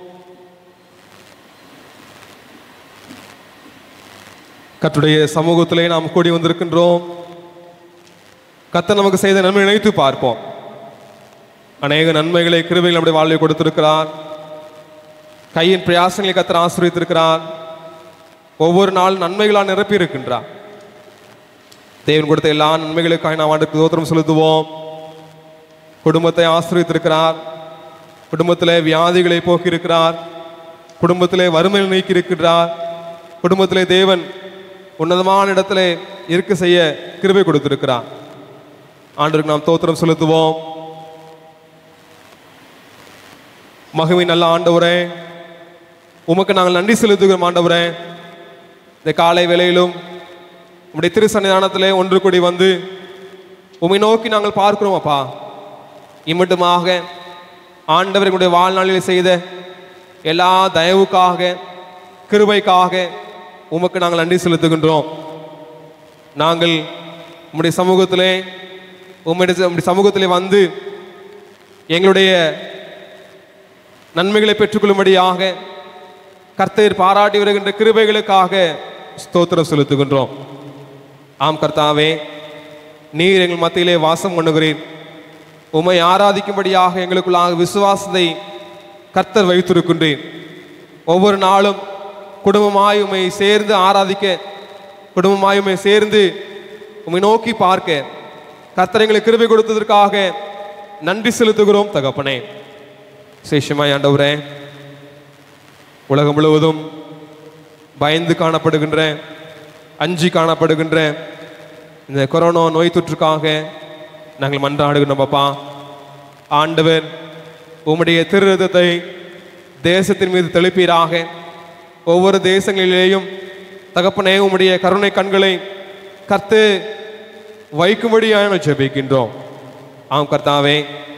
கர்த்தருடைய சமூகத்திலே நாம் கூடி வந்திருக்கின்றோம். கர்த்தர் நமக்கு செய்த நன்மை நினைத்து பார்ப்போம். அநேக நன்மைகளை கிருபைகள் நம்முடைய வாழ்வில் கொடுத்திருக்கிறார். கையின் பிரயாசங்களை கர்த்தர் ஆசீர்வதித்திருக்கிறார். ஒவ்வொரு நாள் நன்மைகளால் நிரப்பி இருக்கின்றார். தேவன் கொடுத்த எல்லா நன்மைகளுக்காக நாம் ஆண்டுக்கு ஸ்தோத்திரம் செலுத்துவோம். குடும்பத்தை ஆசீர்வதித்திருக்கிறார். குடும்பத்திலே வியாதிகளை போக்கியிருக்கிறார். குடும்பத்திலே வறுமையை நீக்கி இருக்கின்றார். குடும்பத்திலே தேவன் உன்னதமான இடத்திலே இருக்க செய்ய கிருபை கொடுத்திருக்கிறார். ஆண்டவருக்கு நாம் ஸ்தோத்திரம் செலுத்துவோம். மகிமை நல்ல ஆண்டவரே, உமக்கு நாங்கள் நன்றி செலுத்துகிறோம். ஆண்டவரே, இந்த காலை வேளையிலும் உம்முடைய திரு சன்னிதானத்திலே ஒன்று கூடி வந்து உம்மை நோக்கி நாங்கள் பார்க்கிறோம். அப்பா, இம்மட்டுமாக ஆண்டவர்களுடைய வாழ்நாளில் செய்த எல்லா தயவுக்காக கிருபைக்காக உமக்கு நாங்கள் நன்றி செலுத்துகின்றோம். நாங்கள் உம்முடைய சமூகத்திலே உம்முடைய உம்முடைய சமூகத்திலே வந்து எங்களுடைய நன்மைகளை பெற்றுக்கொள்ளும்படியாக கர்த்தர் பாராட்டி வருகின்ற கிருபைகளுக்காக ஸ்தோத்திரம் செலுத்துகின்றோம். ஆம் கர்த்தாவே, நீர் எங்கள் மத்தியிலே வாசம் பண்ணுகிறீர். உம்மை ஆராதிக்கும்படியாக எங்களுக்குள்ளாக விசுவாசத்தை கர்த்தர் வைத்திருக்கின்றீர். ஒவ்வொரு நாளும் குடும்பமாய் உம்மை சேர்ந்து ஆராதிக்க, குடும்பமாய் உம்மை சேர்ந்து உம்மை நோக்கி பார்க்க கர்த்தர் எங்களுக்கு கிருபை கொடுத்ததற்காக நன்றி செலுத்துகிறோம் தகப்பனே. சேஷமாய் ஆண்டவரே, உலகம் முழுவதும் பயந்து காணப்படுகின்ற, அஞ்சி காணப்படுகின்ற இந்த கொரோனா நோய் தொற்றுக்காக நாங்கள் மன்றாடுகிறோம். அப்பா ஆண்டவர், உம்முடைய திருரதத்தை தேசத்தின் மீது தெளிப்பீராக. ஒவ்வொரு தேசங்களிலேயும் தகப்பனே உம்முடைய கருணை கண்களை கர்த்து வைக்கும்படியாக ஜெபிக்கின்றோம். ஆம் கர்த்தாவே,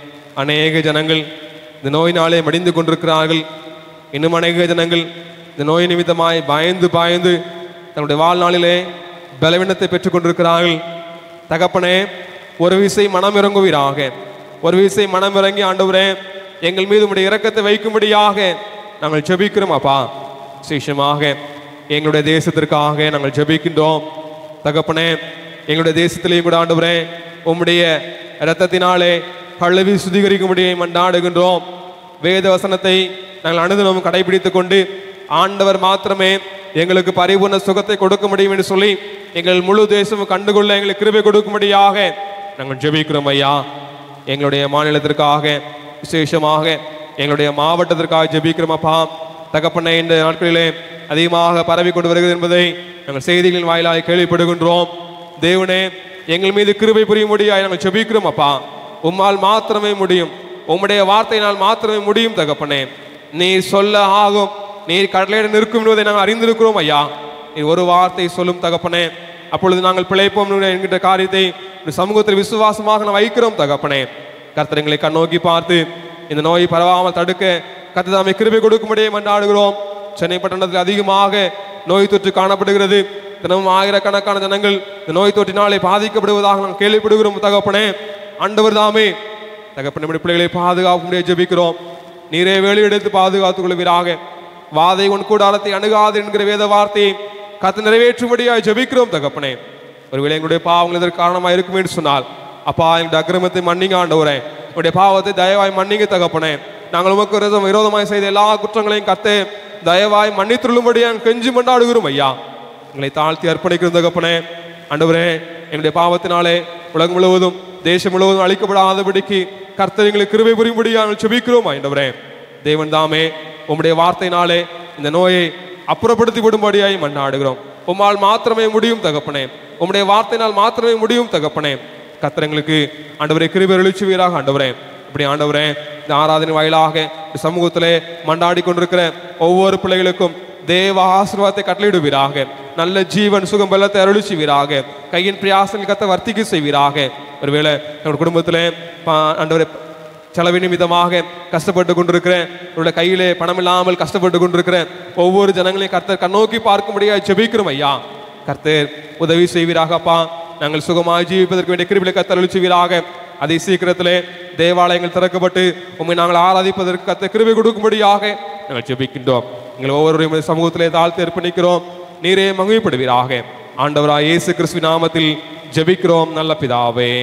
அநேக ஜனங்கள் இந்த நோயினாலே மடிந்து கொண்டிருக்கிறார்கள். இன்னும் அநேக ஜனங்கள் இந்த நோய் நிமித்தமாய் பயந்து பயந்து தன்னுடைய வாழ்நாளிலே பலவீனத்தை பெற்றுக் கொண்டிருக்கிறார்கள். தகப்பனே, ஒரு விசை மனம் இறங்குவீராக. ஒரு விசை மனம் இறங்கி ஆண்டவரே எங்கள் மீது உம்முடைய இரக்கத்தை வைக்கும்படியாக நாங்கள் ஜெபிக்கிறோம். அப்பா விசேஷமாக எங்களுடைய தேசத்திற்காக நாங்கள் ஜெபிக்கின்றோம். தகப்பனே, எங்களுடைய தேசத்திலேயும் கூட ஆண்டவரே உம்முடைய இரத்தத்தினாலே கழுவி சுத்திகரிக்கும்படியை மன்றாடுகின்றோம். வேத வசனத்தை நாங்கள் அனுதினமும் கடைபிடித்துக் கொண்டு ஆண்டவர் மாத்திரமே எங்களுக்கு பரிபூர்ண சுகத்தை கொடுக்க முடியும் என்று சொல்லி எங்கள் முழு தேசமும் கண்டுகொள்ள எங்களுக்கு கிருபை கொடுக்கும்படியாக நாங்கள் ஜெபிக்கிறோம். ஐயா, எங்களுடைய மாநிலத்திற்காக விசேஷமாக எங்களுடைய மாவட்டத்திற்காக ஜெபிக்கிறோம். அப்பா தகப்பனே, இந்த நாட்களிலே அதிகமாக பரவி கொண்டு வருகிறது என்பதை நாங்கள் செய்திகளின் வாயிலாக கேள்விப்படுகின்றோம். தேவனே, எங்கள் மீது கிருபை புரியும்படியாக நாங்கள் ஜெபிக்கிறோம். அப்பா உம்மால் மாத்திரமே முடியும், உம்முடைய வார்த்தையினால் மாத்திரமே முடியும். தகப்பனே, நீர் சொல்ல ஆகும், நீர் கடலையிட நிற்கும் என்பதை நாங்கள் அறிந்திருக்கிறோம். ஐயா, நீர் ஒரு வார்த்தை சொல்லும் தகப்பனே, அப்பொழுது நாங்கள் பிழைப்போம் என்கின்ற காரியத்தை சமூகத்தில் விசுவாசமாக நான் வைக்கிறோம். தகப்பனே, கர்த்தர் எங்களை கண்ணோக்கி பார்த்து இந்த நோயை பரவாமல் தடுக்க கர்த்தர் தாமே கிருபை கொடுக்கும்படியே மன்றாடுகிறோம். சென்னை பட்டணத்தில் அதிகமாக நோய் தொற்று காணப்படுகிறது. தினமும் ஆயிரக்கணக்கான ஜனங்கள் இந்த நோய் தொற்றினாலே பாதிக்கப்படுவதாக நாங்கள் கேள்விப்படுகிறோம். தகப்பனே, ஆண்டவர் தாமே தகப்பனே நம்முடைய பிள்ளைகளை பாதுகாக்க முடிய ஜெபிக்கிறோம். நீரே வெளியெடுத்து பாதுகாத்துக் கொள்வீராக. வாதை உன் கூடாரத்தை அணுகாது என்கிற வேத வார்த்தையை கர்த்தர் நிறைவேற்றும்படியாக ஜெபிக்கிறோம். தகப்பனே, ஒருவேளை எங்களுடைய பாவங்கள் இதற்கு காரணமாக இருக்கும் என்று சொன்னால் அப்பா எங்களுடைய அக்கிரமத்தை மன்னிங்க. ஆண்டவரே, உங்களுடைய பாவத்தை தயவாய் மன்னிங்க. தகப்பனே, நாங்கள் உமக்கு விரோதமாய் செய்த எல்லா குற்றங்களையும் கர்த்தே தயவாய் மன்னித்துள்ளும்படியாக கெஞ்சி மன்றாடுகிறோம். ஐயா, எங்களை தாழ்த்தி அர்ப்பணிக்கிறோம். தகப்பனே, ஆண்டவரே, எங்களுடைய பாவத்தினாலே உலகம் முழுவதும் தேசம் முழுவதும் அழிக்கப்படாதபடிக்கு கர்த்தர் எங்களுக்கு கிருபை புரியும்படியாக ஜெபிக்கிறோம். ஆண்டவரே, தேவன் தாமே உம்முடைய வார்த்தையினாலே இந்த நோயை அப்புறப்படுத்தி விடும்படியாய் மன்றாடுகிறோம். உம்மால் மாத்திரமே முடியும் தகப்பனே, உம்முடைய வார்த்தையினால் மாத்திரமே முடியும் தகப்பனே. கர்த்தர் எங்களுக்கு ஆண்டவரே கிருபை அளிச்சுவீராக. ஆண்டவரே, இப்படி ஆண்டவரே இந்த ஆராதனை வாயிலாக சமூகத்திலே மன்றாடி கொண்டிருக்கிற ஒவ்வொரு பிள்ளைகளுக்கும் தேவ ஆசீர்வாதத்தை கட்டளையிடுவீராக. நல்ல ஜீவன் சுகம் பலத்தை அருளிச்சுவீராக. கையின் பிரயாசங்கள் கத்த வர்த்திக்க செய்வீராக. ஒருவேளை என்னோட குடும்பத்திலே ஆண்டவரே செலவு நிமித்தமாக கஷ்டப்பட்டு கொண்டிருக்கிற, உங்களுடைய கையிலே பணம் இல்லாமல் கஷ்டப்பட்டு கொண்டிருக்கிற ஒவ்வொரு ஜனங்களையும் கர்த்தர் கண்ணோக்கி பார்க்கும்படியாக ஜெபிக்கிறோம். ஐயா, கர்த்தர் உதவி செய்வீராக. அப்பா, நாங்கள் சுகமாக ஜீவிப்பதற்கு வேண்டிய கிருபையை கர்த்தர் அளிச்சுவீராக. அதை சீக்கிரத்திலே தேவாலயங்கள் திறக்கப்பட்டு உண்மை நாங்கள் ஆராதிப்பதற்கு கர்த்தர் கிருபை கொடுக்கும்படியாக நாங்கள் ஜெபிக்கின்றோம். எங்கள் ஒவ்வொருவரையும் சமூகத்திலே தாழ்த்து அர்ப்பணிக்கிறோம். நீரே மகிமைப்படுவீராக. ஆண்டவராய் இயேசு கிறிஸ்துவின் நாமத்தில் ஜெபிக்கிறோம் நல்ல பிதாவே.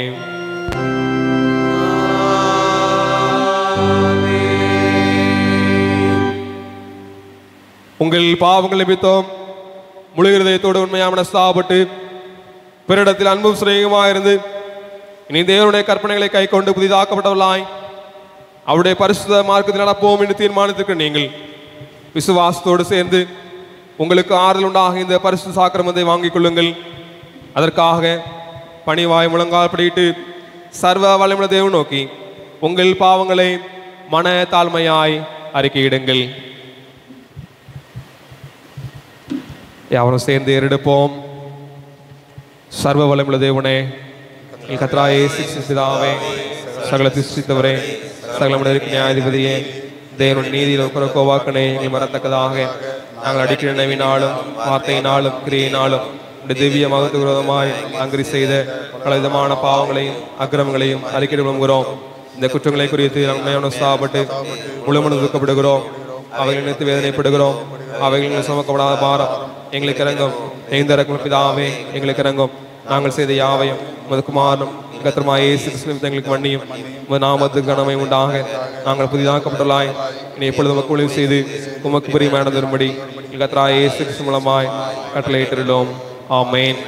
உங்கள் பாவங்கள் நிமித்தம் முழு இருதயத்தோடு உண்மையாக மனஸ்தாபப்பட்டு பிறரிடத்தில் அன்பும் சிநேகமாக இருந்து இனி தேவனுடைய கற்பனைகளை கை கொண்டு புதிதாக்கப்பட்டவர்களாய் அவருடைய பரிசுத்த மார்க்கத்தில் நடப்போம் என்று தீர்மானித்திருக்கிற நீங்கள் விசுவாசத்தோடு சேர்ந்து உங்களுக்கு ஆறுதல் உண்டாக இந்த பரிசுத்த சாக்கிரமத்தை வாங்கிக் கொள்ளுங்கள். அதற்காக பணிவாய் முழங்கால் படியிட்டு சர்வ வல்லமையுள்ள தேவனை நோக்கி உங்கள் பாவங்களை மன தாழ்மையாய் அறிக்கையிடுங்கள். யாவரும் சேர்ந்து ஏறெடுப்போம். சர்வ வல்லமையுள்ள தேவனே, கர்த்தராகிய இயேசு பிதாவே, சகல சிருஷ்டித்தவரே, சகல நியாயாதிபதியே, தேவனுடைய நீதியில் கோவாக்கனை எங்களை மறத்தக்கதாக நாங்கள் அடிக்கிற நினைவினாலும் வார்த்தையினாலும் கிரியினாலும் திவ்ய மகத்துக்கு விரோதமாய் அங்கிரி செய்த பலவிதமான பாவங்களையும் அக்கிரமங்களையும் அறிக்கை விளம்புகிறோம். இந்த குற்றங்களை குறித்து உண்மையான சாப்பிட்டு முழுமனு துக்கப்படுகிறோம். அவைகள் நினைத்து வேதனைப்படுகிறோம். அவைகள் சுமக்கப்படாத பாரம் எங்களுக்கு இறங்கும். எந்த இறக்கும் பிதாவே எங்களுக்கு இறங்கும். நாங்கள் செய்த யாவையும் உமது குமாரனும் கர்த்தருமாகிய இயேசு கிறிஸ்துவின் எங்களுக்கு மன்னியும். உமது நாமத்துக்கு கனமை உண்டாக நாங்கள் புதிதாக்கப்பட்டுள்ளாய் இனி எப்பொழுது உமக்கு ஊழியம் செய்து உமக்கு பிரியமானது வரும்படி கர்த்தராகிய இயேசு கிறிஸ்து மூலமாய் கட்டளையிட்டுள்ளோம். ஆமென்.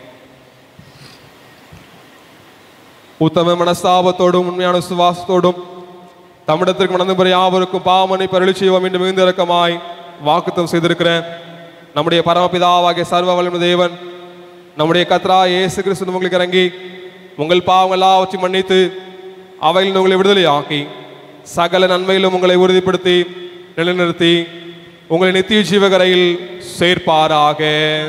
உத்தம மனஸ்தாபத்தோடும் உண்மையான சுவாசத்தோடும் தமிழத்திற்கு மணந்து பெற யாவருக்கும் பாவமனை பரளி செய்வோம் என்று மிகுந்த இரக்கமாய் வாக்குத்தம் செய்திருக்கிறேன். நம்முடைய பரமபிதாவாகிய சர்வ வல்லமை தேவன் நம்முடைய கர்த்தராகிய இயேசு கிறிஸ்து உங்களுக்கு இறங்கி உங்கள் பாவங்கள் எல்லாவற்றையும் மன்னித்து அவையில் உங்களை விடுதலையாக்கி சகல நன்மையிலும் உங்களை உறுதிப்படுத்தி நிலைநிறுத்தி உங்களை நித்திய ஜீவகரையில் சேர்ப்பாராக.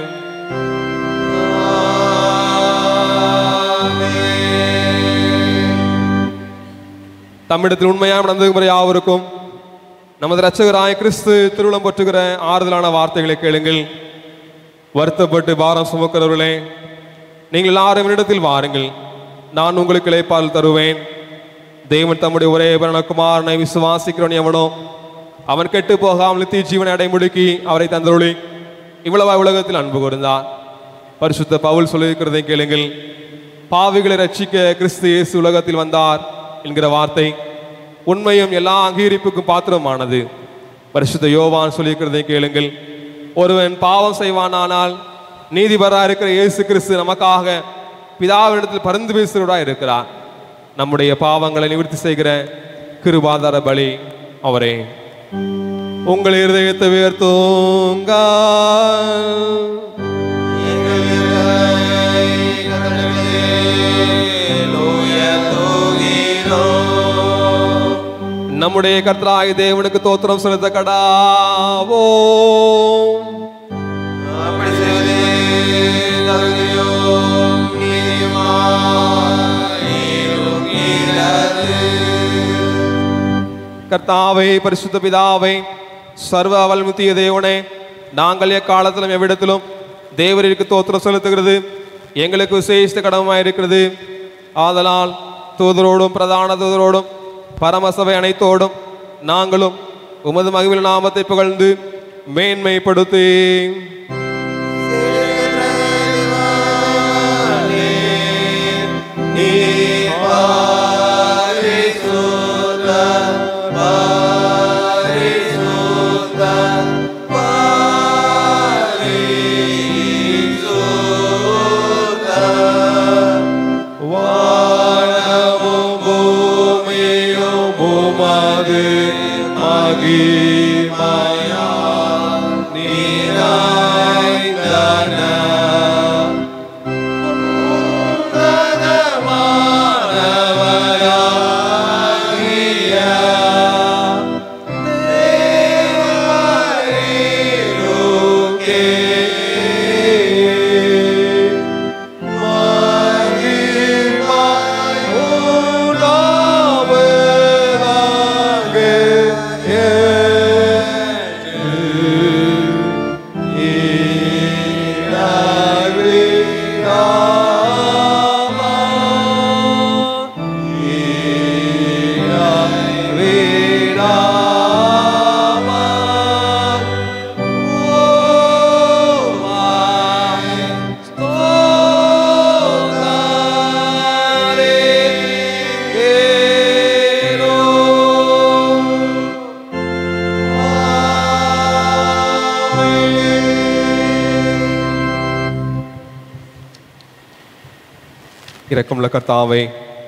தமிழத்தில் உண்மையாக நடந்து யாவருக்கும் நமது இரட்சகராய கிறிஸ்து திருவுளம் பற்றுகிற ஆறுதலான வார்த்தைகளை கேளுங்கள். வருத்தப்பட்டு பாரம் சுமக்கிறவர்களே, நீங்கள் எல்லாரும் என்னிடத்தில் வாருங்கள், நான் உங்களுக்கு இளைப்பால் தருவேன். தேவன் தம்முடைய ஒரே குமாரனை விசுவாசிக்கிறவன் எவனோ அவன் கெட்டு போகாமல் நித்திய ஜீவனை அடைமுடுக்கி அவரை தந்தருளி இவ்வளவா உலகத்தில் அன்பு கூர்ந்தார். பரிசுத்த பவுல் சொல்லியிருக்கிறதை கேளுங்கள். பாவிகளை ரட்சிக்க கிறிஸ்து இயேசு உலகத்தில் வந்தார் என்கிற வார்த்தை உண்மையும் எல்லா அங்கீகரிப்புக்கும் பாத்திரமானது. பரிசுத்த யோவான் சொல்லியிருக்கிறதை கேளுங்கள். ஒருவன் பாவம் செய்வானானால் நீதிபரா இருக்கிற இயேசு கிறிஸ்து நமக்காக பிதாவினிடத்தில் பரிந்து பேசுகிறவராய் இருக்கிறார். நம்முடைய பாவங்களை நிவர்த்தி செய்கிற கிருபாதார பலி அவரே. உங்கள் இருதயத்தை உயர்த்துங்க. நம்முடைய கர்த்தராகிய தேவனுக்கு தோத்திரம் செலுத்த கடாவோ. கர்த்தாவே, பரிசுத்த பிதாவே, சர்வ வல்லமையுள்ள தேவனே, நாங்கள் எக்காலத்திலும் எவ்விடத்திலும் தேவருக்கு தோத்திரம் செலுத்துகிறது எங்களுக்கு விசேஷ கடமையாக இருக்கிறது. ஆதலால் தூதரோடும் பிரதான தூதரோடும் பரமசபை அனைத்தோடும் நாங்களும் உமது மகிமையின் நாமத்தை புகழ்ந்து மேன்மைப்படுத்தி இரக்கமுள்ள கர்த்தாவே,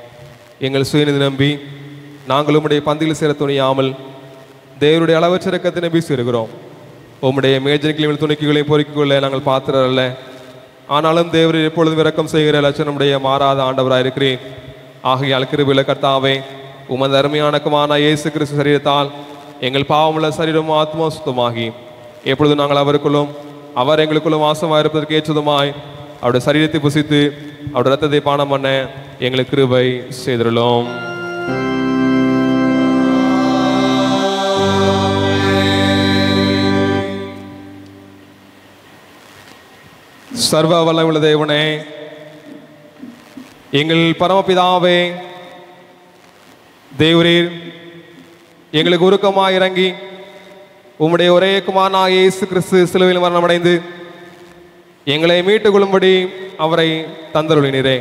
எங்கள் சுயநிதி நம்பி நாங்கள் உம்முடைய பந்தியில் சேர துணியாமல் தேவருடைய அளவற்ற இரக்கத்தை நம்பி சேருகிறோம். உம்முடைய மேஜனைகளையும் துணிக்கைகளையும் பொறுக்கிக் கொள்ள நாங்கள் பாத்திரர் அல்ல. ஆனாலும் தேவரை எப்பொழுதும் இரக்கம் செய்கிற லட்சணமுடைய மாறாத ஆண்டவராக இருக்கிறேன். ஆகையால் கிருபையுள்ள கர்த்தாவே, உமது அருமையான குமாரனாகிய இயேசு கிறிஸ்து சரீரத்தால் எங்கள் பாவமுள்ள சரீரம் ஆத்மா சுத்தமாகி எப்பொழுதும் நாங்கள் அவருக்குள்ளும் அவர் எங்களுக்குள்ளும் வாசமாக இருப்பதற்கு ஏற்றதுமாய் அவருடைய சரீரத்தை புசித்து அவருடைய ரத்தத்தை பானம் பண்ண எங்களுக்கு கிருபை செய்துள்ளோம். சர்வ வல்லமையுள்ள தேவனே, எங்கள் பரமபிதாவே, தேவரீர் எங்களுக்கு உருக்கமாக இறங்கி உம்முடைய ஒரே குமாரனாகிய இயேசு கிறிஸ்து சிலுவையில் மரணமடைந்து எங்களை மீட்டுக் கொள்ளும்படி அவரை தந்தருளினீரே.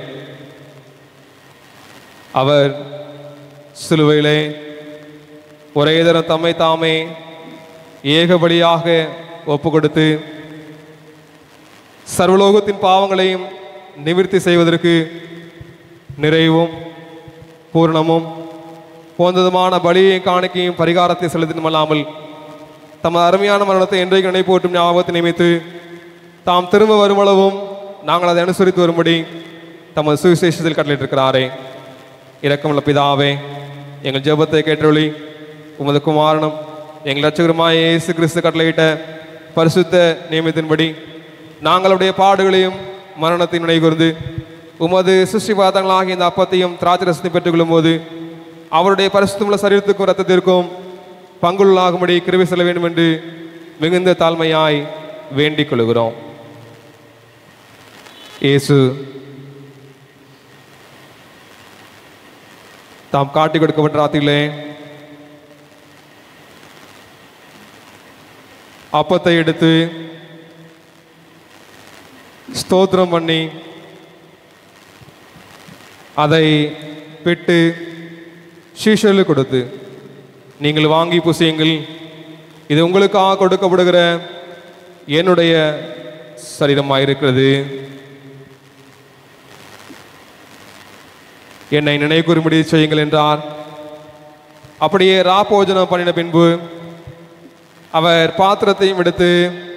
அவர் சிலுவையிலே ஒரே தரம் தம்மை தாமே ஏகபடியாக ஒப்பு கொடுத்து சர்வலோகத்தின் பாவங்களையும் நிவர்த்தி செய்வதற்கு நிறைவும் பூர்ணமும் போந்ததுமான பலியை காணிக்கையும் பரிகாரத்தை செலுத்தினுமல்லாமல் தமது அருமையான மரணத்தை என்றைக்கு நினைப்போட்டும் ஞாபகத்தை நியமித்து தாம் திரும்ப வருமளவும் நாங்கள் அதை அனுசரித்து வரும்படி தமது சுவிசேஷத்தில் கட்டளையிட்டிருக்கிறாரே. இரக்கமுள்ள பிதாவே, எங்கள் ஜெபத்தை கேட்டொழி உமது குமாரனும் எங்கள் இரட்சகருமாய இயேசு கிறிஸ்து கட்டளையிட்ட பரிசுத்த நியமத்தின்படி நாங்களுடைய பாடுகளையும் மரணத்தின் நினைகூர்ந்து உமது சிருஷ்டிபாதங்களாகிய இந்த அப்பத்தையும் திராட்சரசத்தையும் பெற்றுக்கொள்ளும் போது அவருடைய பரிசுத்தமுள்ள சரீரத்துக்கும் இரத்தத்திற்கும் பங்குள்ளாகும்படி கிருபை செல்ல வேண்டும் என்று மிகுந்த தாழ்மையாய் வேண்டிக் கொள்கிறோம். இயேசு தாம் காட்டி கொடுக்கப்பட்ட ராத்திரியிலே அப்பத்தை எடுத்து ஸ்தோத்திரம் பண்ணி அதை பெற்று சீஷர்களுக்கு கொடுத்து, நீங்கள் வாங்கி புசியுங்கள், இது உங்களுக்காக கொடுக்கப்படுகிற என்னுடைய சரீரமாக இருக்கிறது, என்னை நினைவுகூரும்படி செய்யுங்கள் என்றார். அப்படியே ராபோஜனம் பண்ணின பின்பு அவர் பாத்திரத்தையும் எடுத்து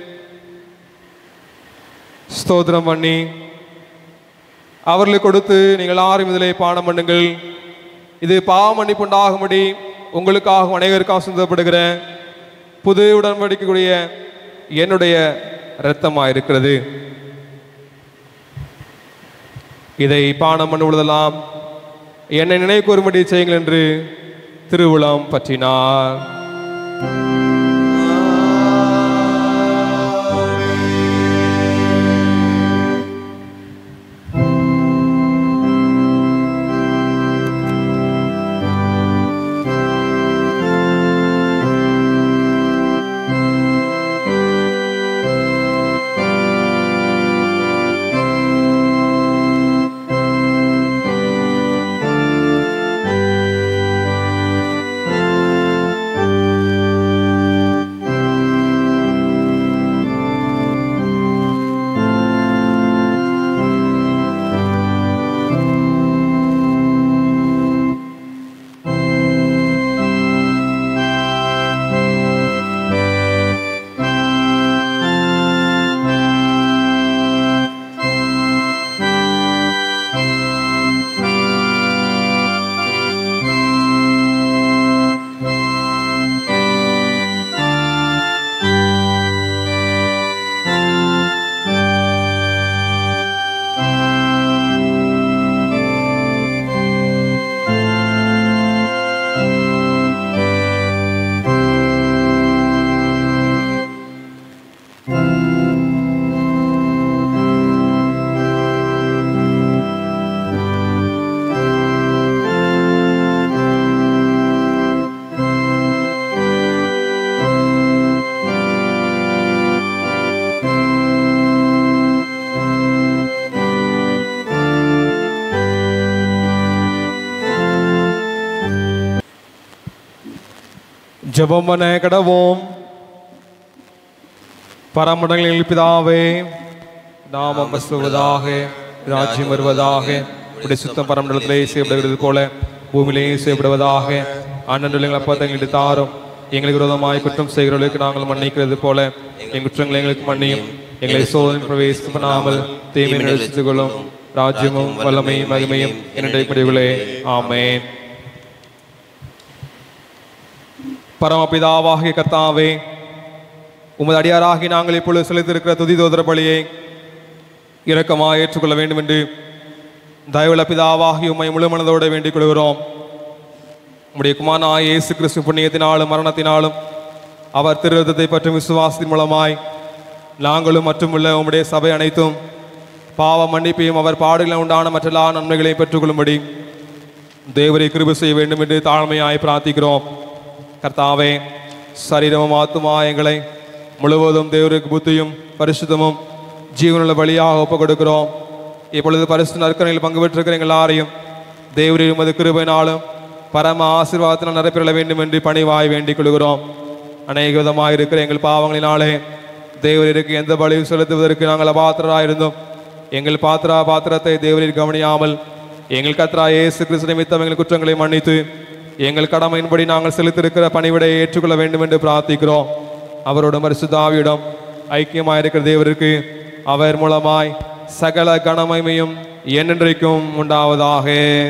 ஸ்தோத்திரம் பண்ணி அவர்களுக்கு கொடுத்து, நீங்கள் யாரும் இதிலே பானம் பண்ணுங்கள், இது பாவ மன்னிப்பு உண்டாகும்படி உங்களுக்காக அனைவருக்காக சிந்தப்படுகிற புது உடன்படிக்கைக்குரிய என்னுடைய இரத்தமாக இருக்கிறது. இதை பானம் பண்ண பொழுதெல்லாம் என்னை நினைவு கூறும்படி செய்யுங்கள் என்று திருவுளம் பற்றினார். ஜெபம் பண்ண கடவோம். பரமண்டலங்களில் பிதாவே, நாமம் மகிழ்வதாக, ராஜ்யம் வருவதாக, உடைய சுத்தம் பரமண்டலத்திலே செய்யப்படுகிறது போல பூமியிலேயே செய்யப்படுவதாக. அண்ணன் அப்பத்தை தாரும், எங்களுக்கு விரோதமாய் குற்றம் செய்கிறவர்களுக்கு நாங்கள் மன்னிக்கிறது போல எங்கள் குற்றங்களை எங்களுக்கு மன்னியும், எங்களை சோதனை பிரவேசித்து பண்ணாமல் தீமையை நிறுத்திக் கொள்ளும். ராஜ்யமும் வல்லமையும் மகிமையும் என்னுடைய முடிவுகளே. ஆமென். பரமபிதாவாகிய கர்த்தாவே, உமது அடியாராகி நாங்கள் இப்பொழுது செலுத்திருக்கிற துதி தோதர பலியை இரக்கமாக ஏற்றுக்கொள்ள வேண்டும் என்று தயவுள்ள பிதாவாகி உம்மை முழு மனதோடு வேண்டிக் கொள்கிறோம். உம்முடைய குமாரனாகிய இயேசு கிறிஸ்து புண்ணியத்தினாலும் மரணத்தினாலும் அவர் திருரத்தத்தை பற்றும் விசுவாசத்தின் மூலமாய் நாங்களும் மற்றும் உள்ள உம்முடைய சபை அனைத்தும் பாவ மன்னிப்பையும் அவர் பாடுகளில் உண்டான மற்றெல்லா நன்மைகளையும் பெற்றுக்கொள்ளும்படி தேவரை கிருபை செய்ய வேண்டும் என்று தாழ்மையாய் பிரார்த்திக்கிறோம். கர்த்தாவே, சரீரமும் ஆத்துமா எங்களை முழுவதும் தேவருக்கு புத்தியும் பரிசுத்தமும் ஜீவனுள்ள வழியாக ஒப்புக் கொடுக்கிறோம். இப்பொழுது பரிசு நற்கரையில் பங்கு பெற்றிருக்கிற எங்கள் எல்லாரையும் தேவரின் உமது கிருபையினாலும் பரம ஆசீர்வாதத்தினால் நிரப்பிட வேண்டும் என்று பணிவாய் வேண்டிக் கொள்கிறோம். அநேக விதமாக இருக்கிற எங்கள் பாவங்களினாலே தேவருக்கு எந்த பலியும் செலுத்துவதற்கு நாங்கள் அபாத்திரராயிருந்தோம். எங்கள் பாத்திரா பாத்திரத்தை தேவரில் கவனியாமல் எங்கள் கர்த்தரா இயேசு கிறிஸ்து நிமித்தம் எங்கள் குற்றங்களை மன்னித்து எங்கள் கடமையின்படி நாங்கள் செலுத்திருக்கிற பணிவிடையை ஏற்றுக்கொள்ள வேண்டும் என்று பிரார்த்திக்கிறோம். அவரோட பரிசுத்த ஆவியிடம் ஐக்கியமாயிருக்கிற தேவருக்கு அவர் மூலமாய் சகல கனமகிமையும் என்றென்றைக்கும் உண்டாவதாக.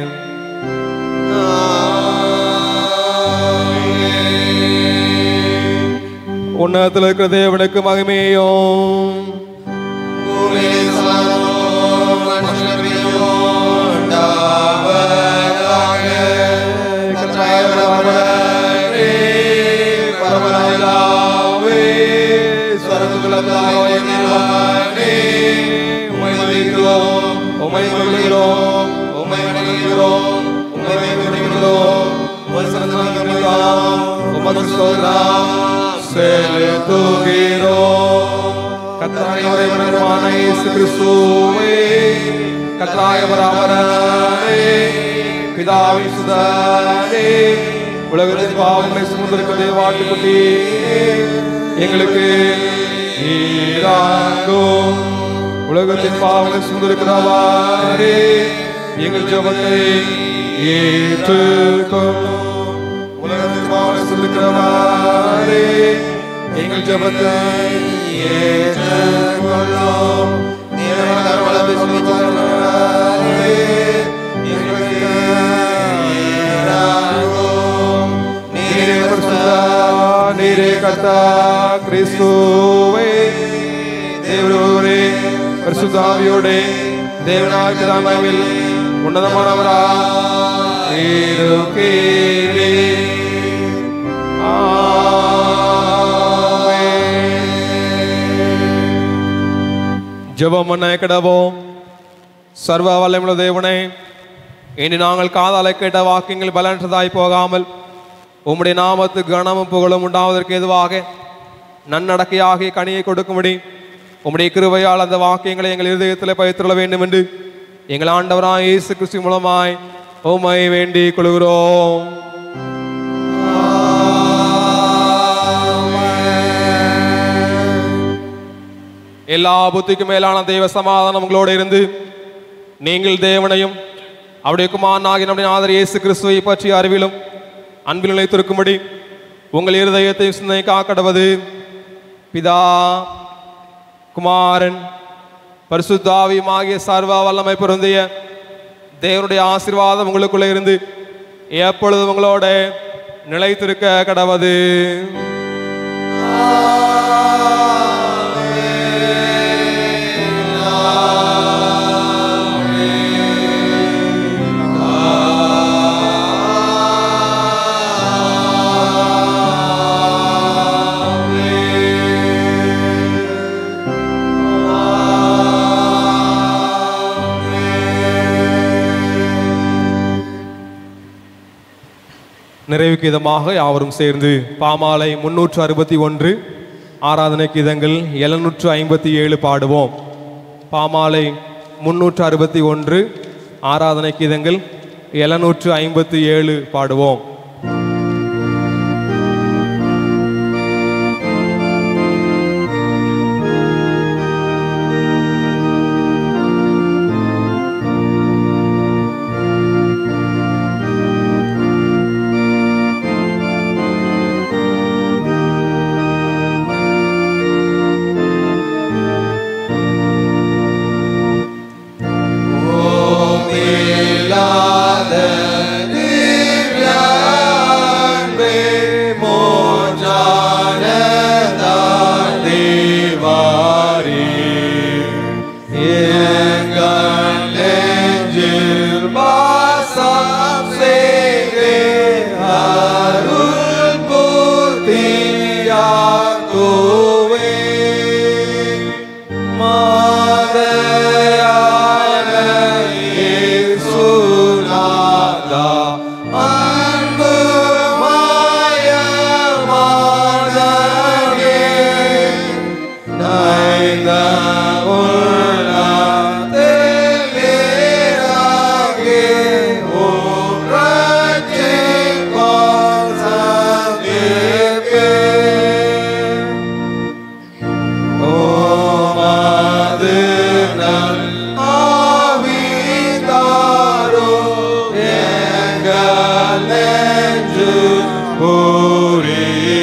உன்னதத்தில் இருக்கிற தேவனுக்கு மகிமையும் உம்மை மகிழ்கிறோம், உம்மை மகிழ்கிறோம், உம்மை மகிழ்கிறோம். உமக்கு ஸ்தோத்திரம் செலுத்துகிறோம். கர்த்தராகிய இறைவனான இயேசு கிறிஸ்துவே, கர்த்தராகிய பரமரே, பிதாவின் சுதனே, உலகத்தின் பாவங்களை சுமந்திருக்கிற தேவாட்டுக்குட்டி எங்களுக்கு ஈராகும். உலகத்தின் பாவங்களை சுமந்திருக்கிறவாறே எங்கள் ஜெபத்தை ஏற்றுக்கொள்ளும். உலகத்தின் பாவங்களை சுமந்திருக்கிறவாறே எங்கள் ஜெபத்தை ஏற்றுக்கொள்ளும். நீரே கர்த்தா கிறிஸ்துவே, தேவரே பரிசுத்த ஆவியோடே தேவனாய் பிதாவில் உன்னதமானவராய் இருக்கிறீர். ஆமென். ஜெபம் பண்ண கடவோம். சர்வ வல்லமையுள்ள தேவனே, இனி நாங்கள் காதாலை கேட்ட வாக்கியங்கள் பலனற்றதாய் போகாமல் உம்முடைய நாமத்துக்கு கனமும் புகழும் உண்டாவதற்கு எதுவாக நன்னடக்கையாகிய கனியை கொடுக்கும்படி உம்முடைய கிருபையால் அந்த வாக்கியங்களை எங்கள் இருதயத்தில் பயிற்றுள்ள வேண்டும் என்று எங்கள் ஆண்டவராய் இயேசு கிறிஸ்து மூலமாய் உம்மை வேண்டிக் கொள்கிறோம். எல்லா புத்திக்கும் மேலான தெய்வ சமாதானம் உங்களோடு இருந்து நீங்கள் தேவனையும் அவருடைய குமாரனாகிய நம்முடைய ஆதர் இயேசு கிறிஸ்துவை பற்றிய அறிவிலும் அன்பில் நிலைத்திருக்கும்படி உங்கள் இருதயத்தை சிந்தனை காக்கடவது பிதா குமாரன் பரிசுத்த ஆவியுமாகிய சர்வ வல்லமை பொருந்திய தேவனுடைய ஆசீர்வாதம் உங்களுக்குள்ளே இருந்து எப்பொழுதும் உங்களோட நிலைத்திருக்க கடவது. நிறைவு கீதமாக யாவரும் சேர்ந்து பாமாலை முன்னூற்று அறுபத்தி ஒன்று ஆராதனை கீதங்கள் எழுநூற்று ஐம்பத்தி ஏழு பாடுவோம். பாமாலை முன்னூற்று அறுபத்தி ஒன்று ஆராதனை கீதங்கள் எழுநூற்று ஐம்பத்தி ஏழு பாடுவோம். Oh, Milad, Divya.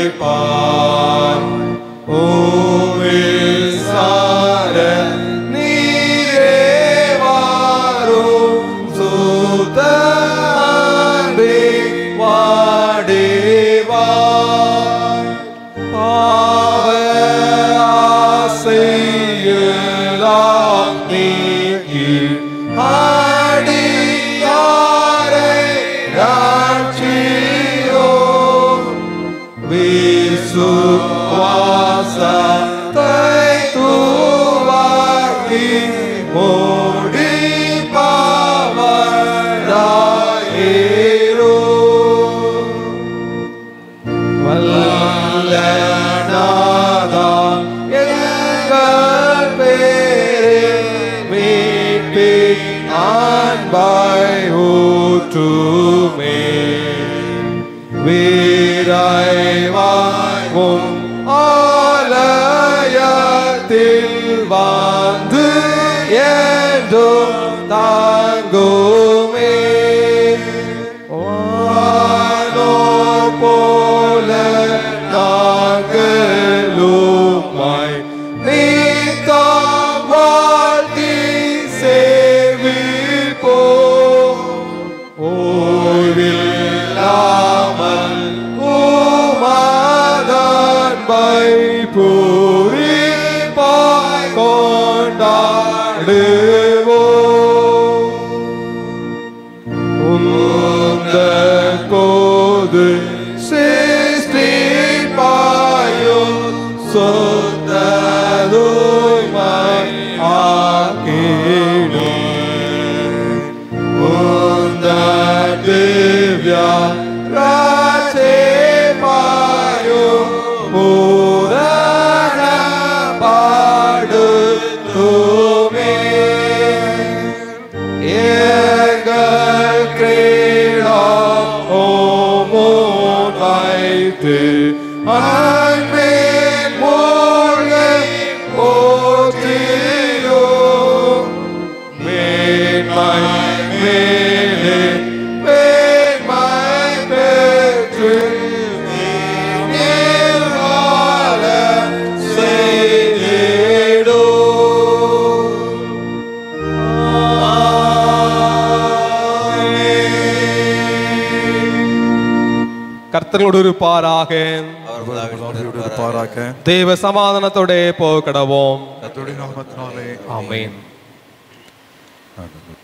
பார் ஓவில் சார நீரே வாரும் சுத்தே வாடேவாய் பாவ ஆசையெல்லாம் நீக்கி ஆடியாரை ராட்சியோ விசுவாசத்தை தூவாக்கி மூடி பாவராயிரோ வல்லநாதா எங்கள் பேரே மீட்பின் அன்பாய் ஊற்றுமே வீராய்வாயும் ஆலயத்தில் வந்து என்றும் தாங்குமே வானோர் போல நாங்களுமாய் நீத்தாம் வாழ்த்தி சேவிப்போம் ஓய்வில்லாமல் உமதன்பை பூரிப்பாய் கொண்டாடுவோம் உந்தன் கோது சிருஷ்டிப்பாயும் சொந்ததுமாய் ஆக்கிடும் உந்தன் திவ்ய ராஜ்யமாயும் பூரண பாடுத்துமே எங்கள் கிரீடம் ஓமோன் வைத்து அன்பின் மூழ்கை போற்றியோ மேன்மை மேலே மேன்மை பெற்று நீர் வாழ செய்திடோ. கர்த்தரோடு இருப்பாராக. இருப்பாராக. தேவ சமாதானத்தோட போகடவோம். கர்த்தருடைய நாமத்தினாலே ஆமென். ஆமென்.